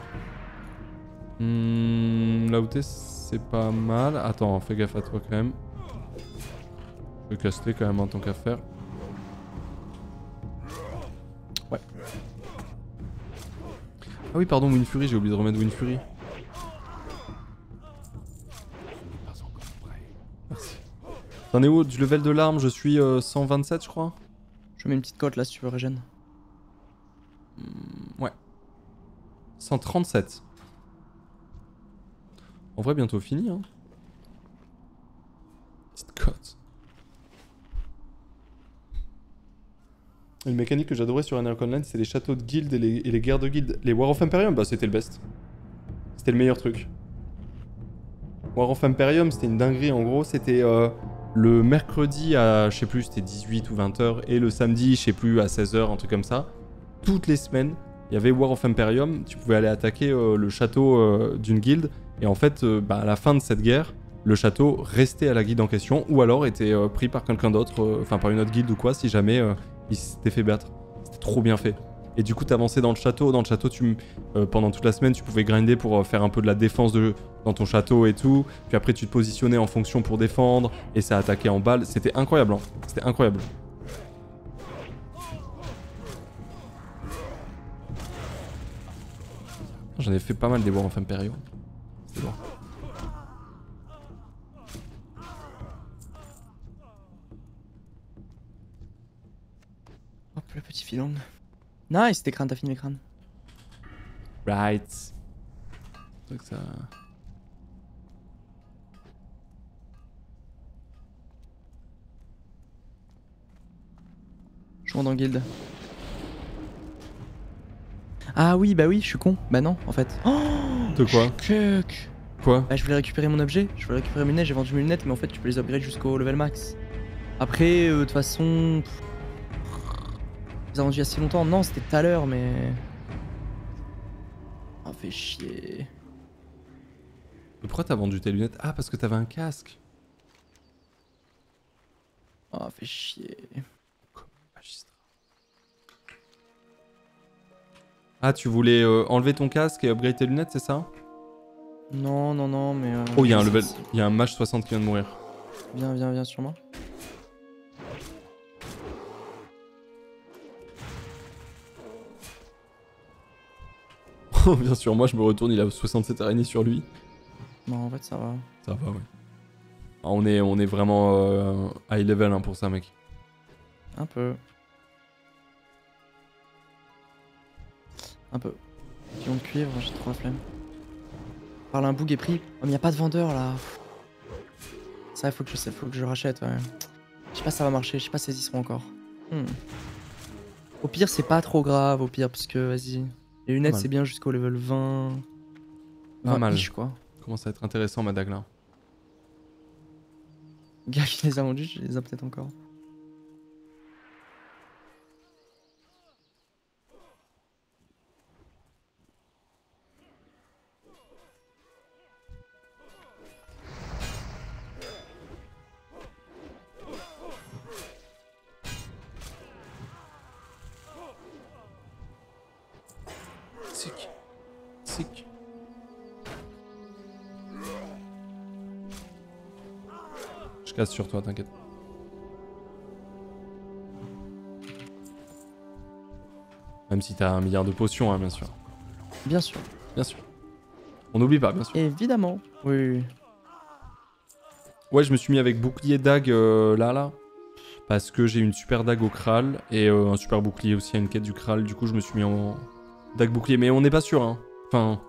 Hmm, là où t'es, c'est pas mal. Attends, fais gaffe à toi quand même. Je vais caster quand même en tant qu'affaire. Ouais. Ah oui, pardon, Wind Fury, j'ai oublié de remettre Wind Fury. Merci. T'en es où du level de l'arme? Je suis euh, cent vingt-sept, je crois. Je mets une petite cote là si tu veux régène. Hmm, ouais. cent trente-sept. En vrai, bientôt fini, hein. Petite cote. Une mécanique que j'adorais sur Ragnarok Online, c'est les châteaux de guildes et les, et les guerres de guildes. Les War of Imperium, bah c'était le best. C'était le meilleur truc. War of Imperium, c'était une dinguerie. En gros, c'était euh, le mercredi à, je sais plus, c'était dix-huit ou vingt heures. Et le samedi, je sais plus, à seize heures, un truc comme ça. Toutes les semaines, il y avait War of Imperium, tu pouvais aller attaquer euh, le château euh, d'une guilde, et en fait, euh, bah, à la fin de cette guerre, le château restait à la guilde en question, ou alors était euh, pris par quelqu'un d'autre, euh, enfin par une autre guilde ou quoi, si jamais euh, il s'était fait battre. C'était trop bien fait. Et du coup, t'avançais dans le château. Dans le château, tu, euh, pendant toute la semaine, tu pouvais grinder pour euh, faire un peu de la défense de, dans ton château et tout. Puis après, tu te positionnais en fonction pour défendre, et ça attaquait en balle. C'était incroyable, hein. C'était incroyable. J'en ai fait pas mal des War of Imperium. C'est bon. Hop, le petit filon. Nice, tes crânes, t'as fini les crânes. Right. Donc ça... Je rentre dans guilde. Ah oui, bah oui, je suis con. Bah non, en fait. Oh, De quoi? Cuck. Quoi? Bah je voulais récupérer mon objet, je voulais récupérer mes lunettes, j'ai vendu mes lunettes, mais en fait tu peux les upgrade jusqu'au level max. Après, euh, de toute façon... pff, les ai vendus il y a si longtemps. Non, c'était tout à l'heure, mais... Oh, fait chier. Mais pourquoi t'as vendu tes lunettes? Ah, parce que t'avais un casque. Oh, fait chier. Magistrat. Ah, tu voulais euh, enlever ton casque et upgrade tes lunettes, c'est ça? Non, non, non, mais... Euh, Oh, il y a un je level... sais- Il y a un mage soixante qui vient de mourir. Viens, viens, viens sur moi. Bien sûr, moi je me retourne, il a soixante-sept araignées sur lui. Non, en fait, ça va. Ça va, ouais. Ah, on, est, on est vraiment euh, high level hein, pour ça, mec. Un peu. Un peu. Pion de cuivre, j'ai trop la flemme. Parle un bug est pris. Oh, mais y a pas de vendeur là. Ça, il faut que je sais, faut que je rachète, ouais. Je sais pas si ça va marcher, je sais pas s'ils y seront encore. Hmm. Au pire, c'est pas trop grave, au pire, parce que vas-y. Les lunettes, mal. c'est bien jusqu'au level vingt. Pas vingt mal. ish, quoi. Commence à être intéressant, ma dague là. Le gars qui les a vendus, je les ai peut-être encore. Sick. Sick. Je casse sur toi, t'inquiète. Même si t'as un milliard de potions, hein, bien sûr. Bien sûr. Bien sûr. On n'oublie pas, bien sûr. Évidemment. Oui, oui, oui. Ouais, je me suis mis avec bouclier dague euh, là, là. Parce que j'ai une super dague au Kral et euh, un super bouclier aussi à une quête du Kral. Du coup, je me suis mis en dague bouclier. Mais on n'est pas sûr, hein. Enfin...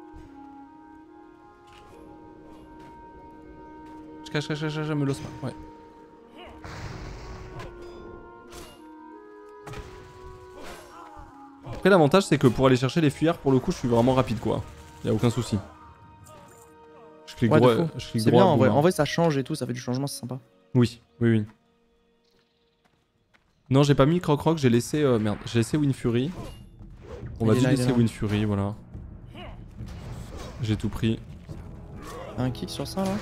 Je cache, cache, cache, cache, me l'ose pas. Ouais. Après, l'avantage, c'est que pour aller chercher les fuyards, pour le coup, je suis vraiment rapide, quoi. Y a aucun souci. Je clique Ouais, de droit. fou. Je clique C'est droit, bien, en vrai. boum. En vrai, ça change et tout, ça fait du changement, c'est sympa. Oui, oui, oui. Non, j'ai pas mis Croc Rock, j'ai laissé... euh, merde, j'ai laissé Wind Fury. On Il va est juste là, il est laisser là. Wind Fury, voilà. J'ai tout pris. Un kick sur ça, là.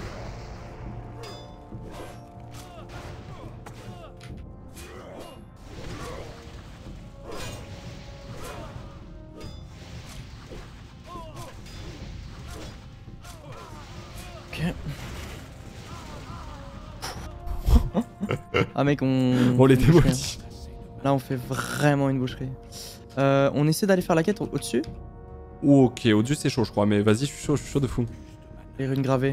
Ok. Ah mec, on... On les une boucherie, démolit. hein. Là, on fait vraiment une boucherie. Euh, on essaie d'aller faire la quête au- au-dessus. Ok, au-dessus c'est chaud, je crois, mais vas-y, je suis chaud, je suis chaud de fou. Les runes gravées.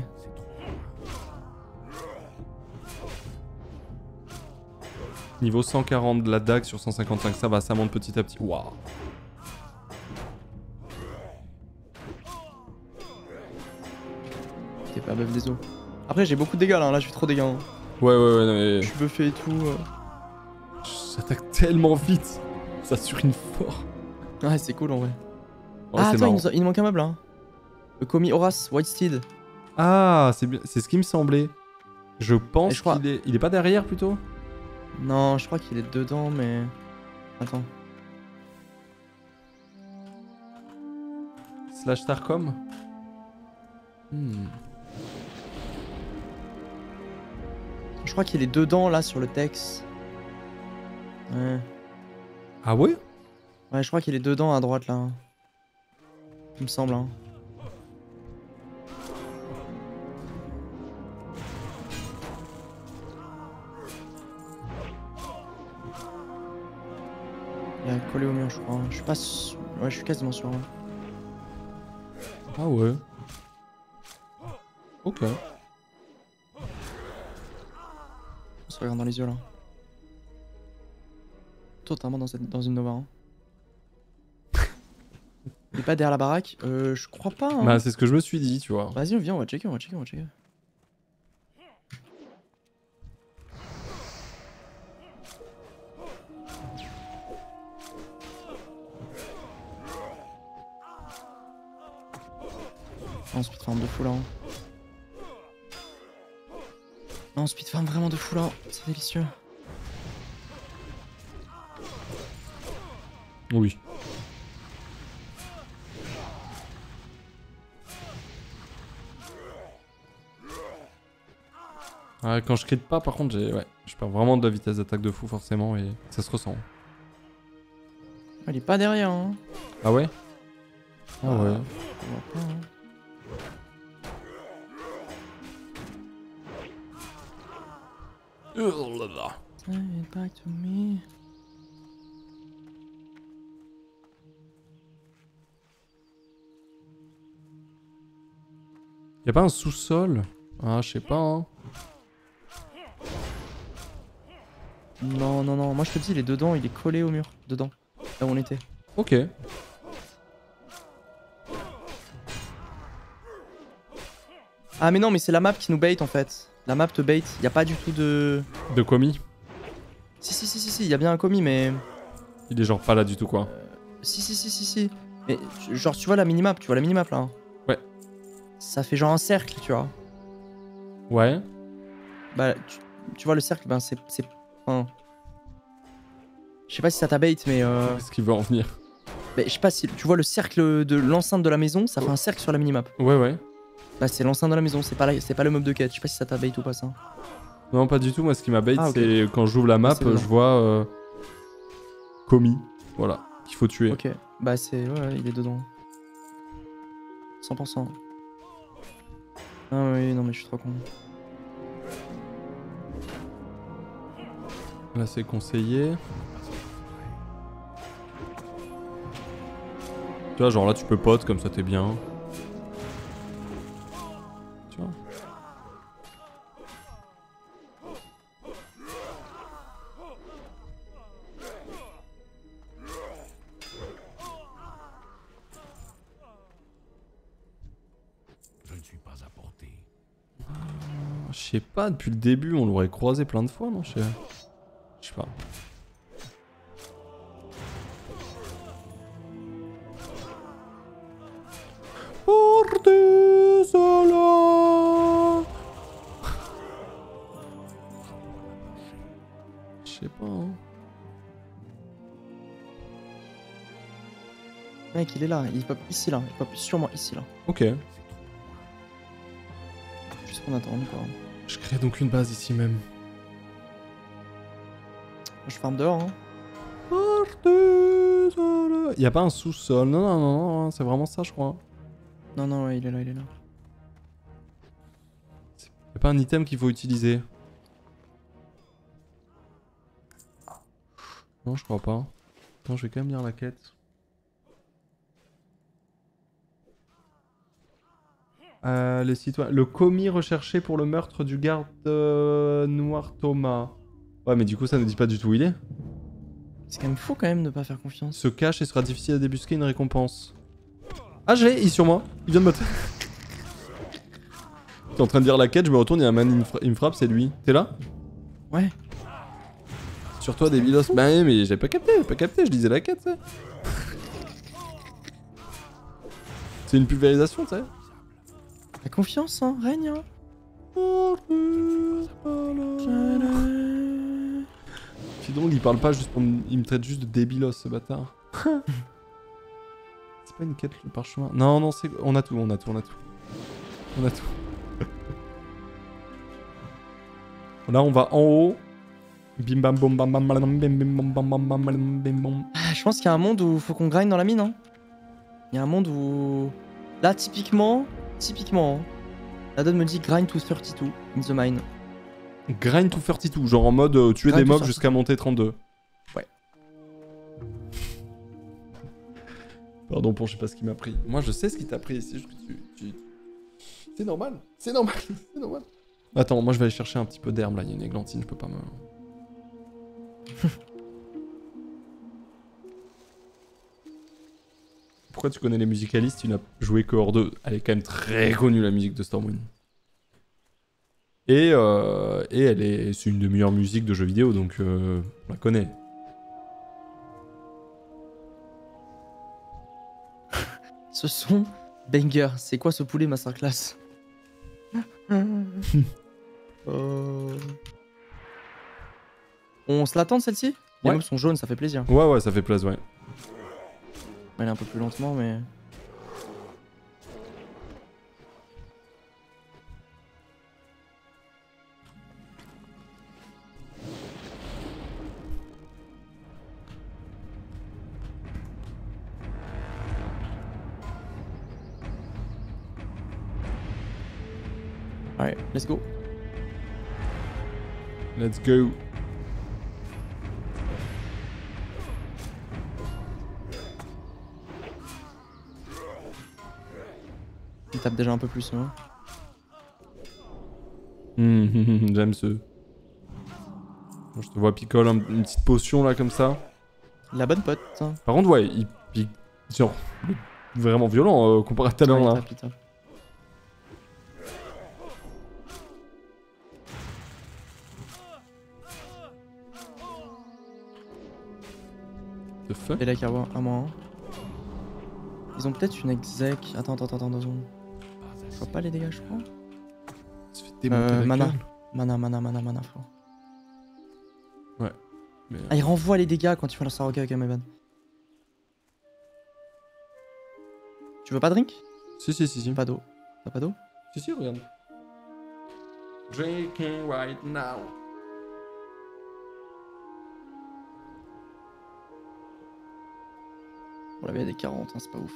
Niveau cent quarante de la dague sur cent cinquante-cinq, ça va, ça monte petit à petit. Waouh. T'es pas buff des os. Après, j'ai beaucoup de dégâts là, là, je suis trop dégâts. Hein. Ouais, ouais, ouais, non, mais... Je suis buffé et tout. euh. J'attaque tellement vite. Ça sur une fort. Ouais, c'est cool en vrai. Ouais, ah, c'est attends, il marrant. nous, a- il nous manque un meuble là. Le commis Horace, White Steed. Ah, c'est bien, c'est ce qui me semblait. Je pense Et je crois- qu'il est... Il est pas derrière plutôt? Non, je crois qu'il est dedans, mais. Attends. slash Starcom. Hmm. Je crois qu'il est dedans là sur le texte. Ouais. Ah ouais? Ouais, je crois qu'il est dedans à droite là. Il me semble. Hein. Il est collé au mur, je crois. Je suis pas sûr. Ouais, je suis quasiment sûr. Hein. Ah ouais. Ok. On se regarde dans les yeux là. Totalement dans, cette, dans une Nova. Hein. Il est pas derrière la baraque? Euh, je crois pas. Hein. Bah, c'est ce que je me suis dit, tu vois. Vas-y, viens, on va checker, on va checker, on va checker. Oh, speed farm de fou là. Hein. Non, speed farm vraiment de fou là. C'est délicieux. Oui. Ouais, quand je crit pas, par contre, j'ai, ouais, je perds vraiment de la vitesse d'attaque de fou forcément et ça se ressent. Il est pas derrière. Hein. Ah ouais? Ah ouais. On voit pas, hein. Turn it back to me. Y'a pas un sous-sol? Ah, je sais pas, hein. Non, non, non. Moi, je te dis, il est dedans. Il est collé au mur. Dedans. Là où on était. Ok. Ah, mais non, mais c'est la map qui nous bait en fait. La map te bait. Y a pas du tout de. De commis? Si, si, si, si, si. Y a bien un commis, mais. Il est genre pas là du tout, quoi. Si, si, si, si, si. Mais tu- genre, tu vois la minimap. Tu vois la minimap là. Hein. Ouais. Ça fait genre un cercle, tu vois. Ouais. Bah, tu, tu vois le cercle, ben c'est. c'est... Enfin... Je sais pas si ça t'abait, mais. Euh... Qu'est-ce qu'il veut en venir? bah, je sais pas si. Tu vois le cercle de l'enceinte de la maison, ça fait un cercle sur la minimap. Ouais, ouais. Bah, c'est l'enceinte de la maison, c'est pas, la... c'est pas le mob de quête. Je sais pas si ça t'abait ou pas ça. Non, pas du tout. Moi, ce qui m'a bait, Ah, ok. c'est quand j'ouvre la map, c'est dedans. je vois euh, commis. Voilà. Qu'il faut tuer. Ok, bah, c'est. Ouais, ouais, il est dedans. cent pour cent. Ah, oui, non, mais je suis trop con. Là, c'est conseillé. Tu vois, genre là, tu peux pote, comme ça, t'es bien. Tu vois. Je ne suis pas à portée. Je sais pas, depuis le début, on l'aurait croisé plein de fois, non? Je sais je sais pas. Artisanat. Je sais pas, hein. Mec, il est là, il pop ici là, il pop sûrement ici là. Ok. Juste qu'on attend encore. Je crée donc une base ici même. Je farm dehors, hein. Artisanat. Y a pas un sous-sol? Non, non, non, non, c'est vraiment ça, je crois. Non, non, ouais, il est là, il est là. Y a pas un item qu'il faut utiliser? Non, je crois pas. Attends, je vais quand même lire la quête. Euh, les citoyens... Le commis recherché pour le meurtre du garde euh, noir Thomas. Ouais, mais du coup, ça ne dit pas du tout où il est. C'est quand même fou quand même de pas faire confiance. Se cache et sera difficile à débusquer une récompense. Ah, j'ai, il est sur moi. Il vient de me... T'es en train de dire la quête, je me retourne, il y a un man, il me, fra- il me frappe, c'est lui. T'es là? Ouais. Sur toi, débilos. Bah ouais, mais j'ai pas capté, j'ai pas capté, je lisais la quête, tu sais. C'est une pulvérisation, tu sais. La confiance, hein, règne, hein. Puis donc, il parle pas juste pour me... Il me traite juste de débilos, ce bâtard. C'est c'est pas une quête le parchemin. Non, non, c'est. On a tout, on a tout, on a tout. On a tout. Là, on va en haut. Bim bam bom bam bam bam bim bim bam bam bam bam bam bim bam. Ah, je pense qu'il y a un monde où faut qu'on grind dans la mine, hein. Il y a un monde où... Là, typiquement, typiquement, hein, la donne me dit grind to thirty-two in the mine. Grind to thirty-two, genre en mode euh, tuer Grind des to mobs thirty-two. jusqu'à monter trente-deux. Ouais. Pardon pour je sais pas ce qui m'a pris. Moi je sais ce qui t'a pris, c'est juste que tu... tu... C'est normal, c'est normal, c'est normal. Attends, moi je vais aller chercher un petit peu d'herbe là, il y a une églantine, je peux pas me... Pourquoi tu connais les musicalistes? Tu n'as joué que hors deux. Elle est quand même très connue la musique de Stormwind. Et, euh, et elle est, c'est une des meilleures musiques de jeux vidéo, donc euh, on la connaît. Ce son, banger. C'est quoi ce poulet masterclass? euh... On se l'attend celle-ci? Les Ouais. mobs sont jaunes, ça fait plaisir. Ouais, ouais, ça fait place, ouais. Elle est un peu plus lentement, mais... Alright, let's go. Let's go. Il tape déjà un peu plus, hein. Hum, J'aime ce... Bon, je te vois picole un- une petite potion là comme ça. La bonne pote. Hein. Par contre, ouais, il pique... Genre, vraiment violent euh, comparé à tout à l'heure Ouais, il là. tape, il tape. The fuck? Et là, qu'il y a un moins. Ils ont peut-être une exec. Attends, attends, attends, attends, deux secondes. Je vois pas les dégâts, je crois. Il se fait démonter Euh, la mana. gueule. Mana, mana, mana, mana, frère. Mais, euh, Ah, il renvoie les dégâts quand tu fais la star. Ok, ok, my bad. Tu veux pas de drink? Si, si, si, si. Pas d'eau. T'as pas d'eau? Si, si, regarde. Drinking right now. On l'avait à des quarante, hein, c'est pas ouf.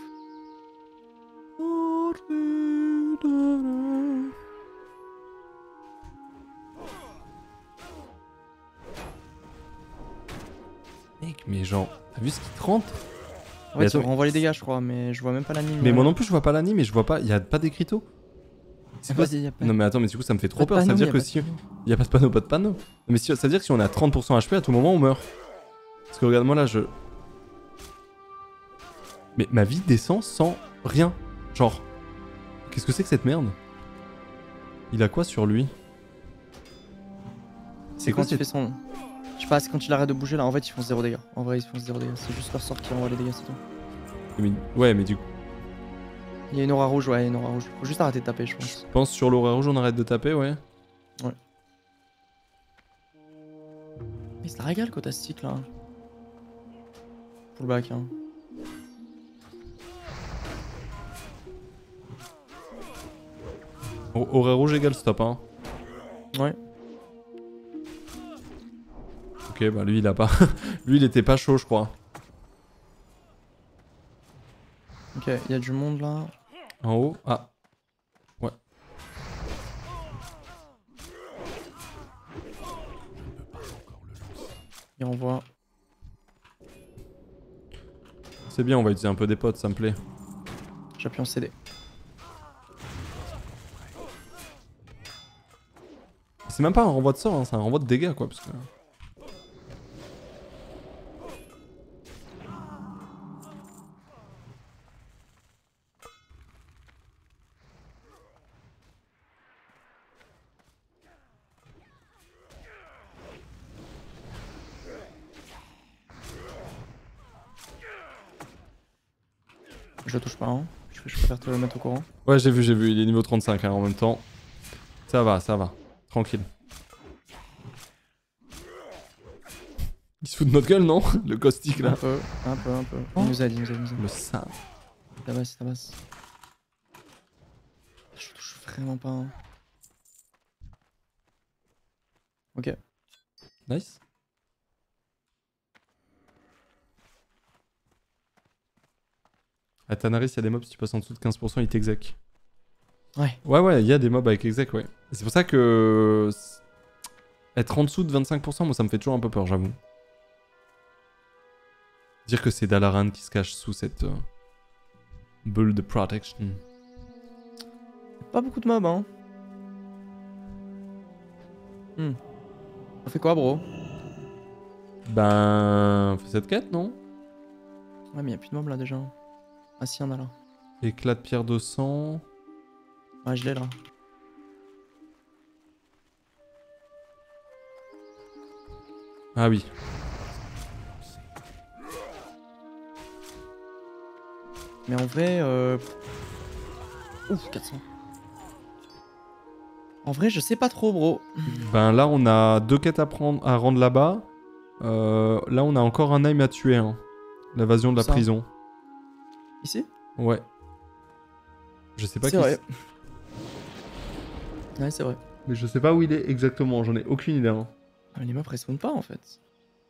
Mec, mais genre, t'as vu ce qui te rentre? Ouais, Mais tu attends, renvoies les dégâts, je crois, mais je vois même pas l'anime. Mais moi non plus, je vois pas l'anime et je vois pas. Y a pas d'écriteau. C'est quoi? Vas-y, y a pas. Non, mais attends, mais du coup, ça me fait trop Pas de peur. Ça veut panneau, dire y a que pas de si. panneau. Y a pas de panneau, pas de panneau. Mais si, ça veut dire que si on a trente pour cent H P, à tout moment, on meurt. Parce que regarde-moi là, je. Mais ma vie descend sans rien. Genre. Qu'est-ce que c'est que cette merde? Il a quoi sur lui? C'est quoi quand tu cette- fais son. Je sais pas, c'est quand il arrête de bouger là, en fait ils font zéro dégâts. En vrai ils font zéro dégâts, c'est juste leur sort qui envoie les dégâts, c'est tout. Mais- Ouais, mais du coup, Il y a une aura rouge, ouais, il y a une aura rouge. Faut juste arrêter de taper, je je pense. pense sur l'aura rouge, on arrête de taper, ouais. Mais ça régale quand t'as ce stick là. Pour le back, hein. Au- Aura rouge égale stop, hein. Ouais. Ok, bah lui, il a pas. Lui, il était pas chaud, je crois. Ok, il y a du monde là. En haut. Ah. Ouais. Il renvoie. C'est bien, on va utiliser un peu des potes, ça me plaît. J'appuie en C D. C'est même pas un renvoi de sort, hein, c'est un renvoi de dégâts, quoi. Parce que... Je le touche pas, hein. Je, je préfère te le mettre au courant. Ouais, j'ai vu, j'ai vu, il est niveau trente-cinq hein, en même temps. Ça va, ça va. Tranquille. Il se fout de notre gueule, non? Le caustique Un là. peu, un peu, un peu. Oh. Il nous aide, il nous aide, il nous aide. Le ça. tabasse, il tabasse. Je touche vraiment pas. Hein. Ok. Nice. À Tanaris, il y a des mobs, si tu passes en dessous de quinze pour cent, ils t'exec. Ouais. Ouais, ouais, il y a des mobs avec exec, ouais. Et c'est pour ça que... Être en dessous de vingt-cinq pour cent, moi, ça me fait toujours un peu peur, j'avoue. Dire que c'est Dalaran qui se cache sous cette... Euh... bulle de protection. Pas beaucoup de mobs, hein. Hmm. On fait quoi, bro? Ben... On fait cette quête, non? Ouais, mais y'a plus de mobs là déjà. Ah si, y'en a là. Éclat de pierre de sang... Ouais, je l'ai là. Ah oui. Mais en vrai, euh... Ouf, quatre cents. En vrai, je sais pas trop, bro. Ben là, on a deux quêtes à, prendre, à rendre là-bas. Euh, là, on a encore un aim à tuer. Hein. L'évasion de la Ça. prison. Ici? Ouais. Je sais pas C'est qui vrai. Ouais, c'est vrai. Mais je sais pas où il est exactement. J'en ai aucune idée. Hein. Ah, mais les mobs respawnent pas en fait.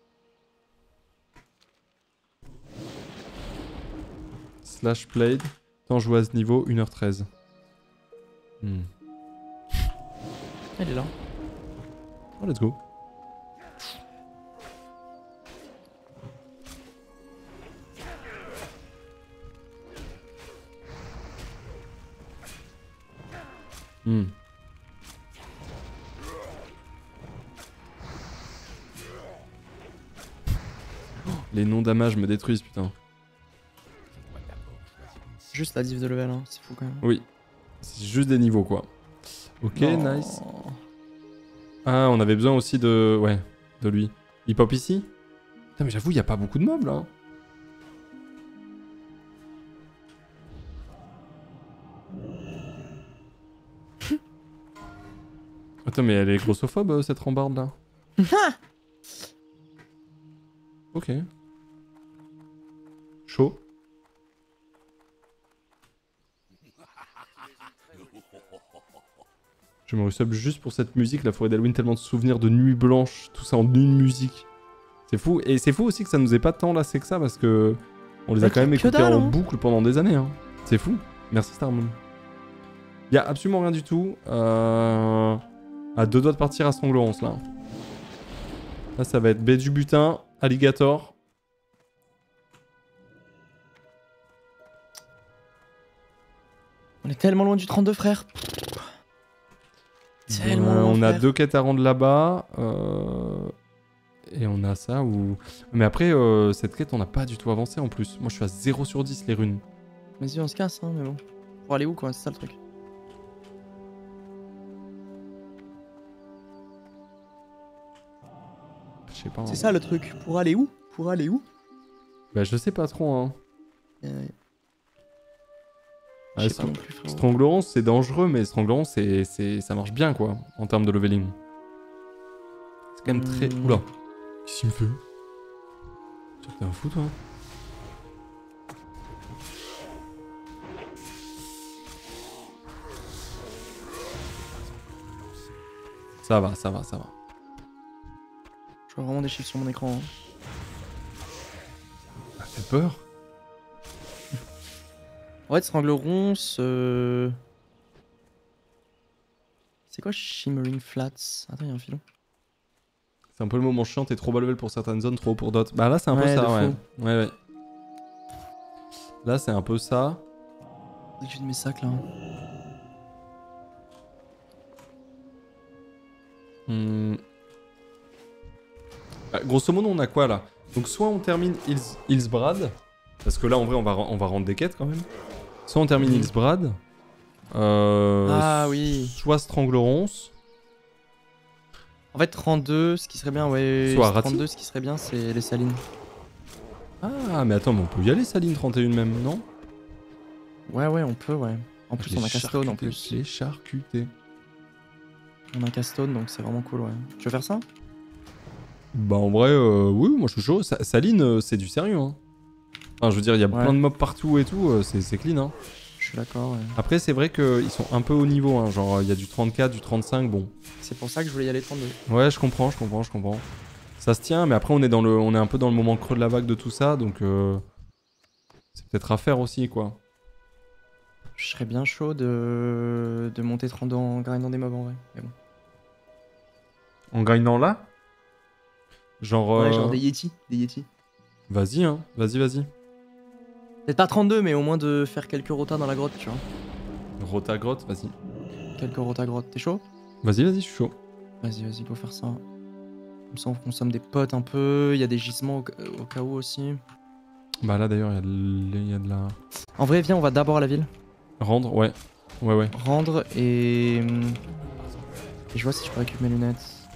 Slash played. Temps joué à ce niveau, une heure treize. Hmm. Elle est là. Oh, let's go. Hmm. Oh, les non-damages me détruisent, putain. Juste la div de level, hein. C'est fou quand même. Oui. C'est juste des niveaux, quoi. Ok, Non. nice. Ah, on avait besoin aussi de... Ouais, de lui. Il pop ici? Putain, mais j'avoue, il n'y a pas beaucoup de mobs, là. Attends, mais elle est grossophobe, euh, cette rambarde, là. Ok. Chaud. Je me resub juste pour cette musique, la forêt d'Halloween, tellement de souvenirs de nuits blanches, tout ça en une musique. C'est fou. Et c'est fou aussi que ça nous ait pas tant lassé que ça, parce que on les a Mec, quand même y a que écoutés dalle, en hein. boucle pendant des années. Hein. C'est fou. Merci Starmoon. Y a absolument rien du tout. Euh... À deux doigts de partir à Stranglerons, là. Là, ça va être baie du butin, alligator. On est tellement loin du trente-deux, frère. Tellement Euh, loin, on a frère. deux quêtes à rendre là-bas. Euh... Et on a ça ou... Mais après, euh, cette quête, on n'a pas du tout avancé en plus. Moi, je suis à zéro sur dix les runes. Vas-y, on se casse, hein, mais bon. Pour aller où, quoi? C'est ça le truc. Je sais pas. Hein. C'est ça le truc. Pour aller où? Pour aller où? Bah, je sais pas trop, hein. Euh... Ouais, Je sais pas Str- non plus, frérot. Stranglerons, c'est dangereux, mais Stranglerons, c'est, c'est, ça marche bien, quoi, en termes de leveling. C'est quand même très... Hmm. Oula. Qu'est-ce qu'il me fait? Tu t'es un fou, toi? Ça va, ça va, ça va. Je vois vraiment des chiffres sur mon écran. Hein. Ça fait peur. En fait, Stranglerons, euh... c'est quoi Shimmering Flats? Attends, y'a un filon. C'est un peu le moment chiant, t'es trop bas level pour certaines zones, trop haut pour d'autres. Bah là, c'est un peu Ouais, ça, de ouais. fou. Ouais, ouais. Là, c'est un peu ça. J'ai de mes sacs là. Hmm. Bah, grosso modo, on a quoi là? Donc, soit on termine Hills, Hillsbrad, parce que là, en vrai, on va, on va rendre des quêtes quand même. Soit on termine Mhm. Hillsbrad. Euh, Ah oui. Soit Stranglerons. En fait, trente-deux, ce qui serait bien, ouais. Soit Rati. trente-deux, ce qui serait bien, c'est les salines. Ah, mais attends, mais on peut y aller, Saline trente et un même, non? Ouais, ouais, on peut, ouais. En plus, Les on a Castone en charcutés, plus. Les charcutés. On a Castone, donc c'est vraiment cool, ouais. Tu veux faire ça? Bah, en vrai, euh, oui, moi je suis chaud. Sa- Saline, euh, c'est du sérieux, hein. Enfin, je veux dire, il y a Ouais. plein de mobs partout et tout, euh, c'est c'est clean. Hein. Je suis d'accord, ouais. Après, c'est vrai qu'ils sont un peu haut niveau. Hein. Genre, il y a du trente-quatre, du trente-cinq, bon. C'est pour ça que je voulais y aller trente-deux. Ouais, je comprends, je comprends, je comprends. Ça se tient, mais après, on est, dans le, on est un peu dans le moment creux de la vague de tout ça, donc euh, c'est peut-être à faire aussi, quoi. Je serais bien chaud de, de monter trente-deux en grindant des mobs en vrai. Mais bon. En gagnant là Genre. Ouais, euh, genre des Yeti. Des Yeti. Vas-y, hein, vas-y, vas-y. Peut-être pas trente-deux, mais au moins de faire quelques rotas dans la grotte, tu vois. Rota grotte, vas-y. Quelques rotas grotte. T'es chaud? Vas-y, vas-y, je suis chaud. Vas-y, vas-y, go faire ça. Comme ça, on consomme des potes un peu. Il y a des gisements au, ca- au cas où aussi. Bah là, d'ailleurs, il y, a de- il y a de la. En vrai, viens, on va d'abord à la ville. Rendre, ouais. Ouais, ouais. Rendre et. hum, Et je vois si je peux récupérer mes lunettes.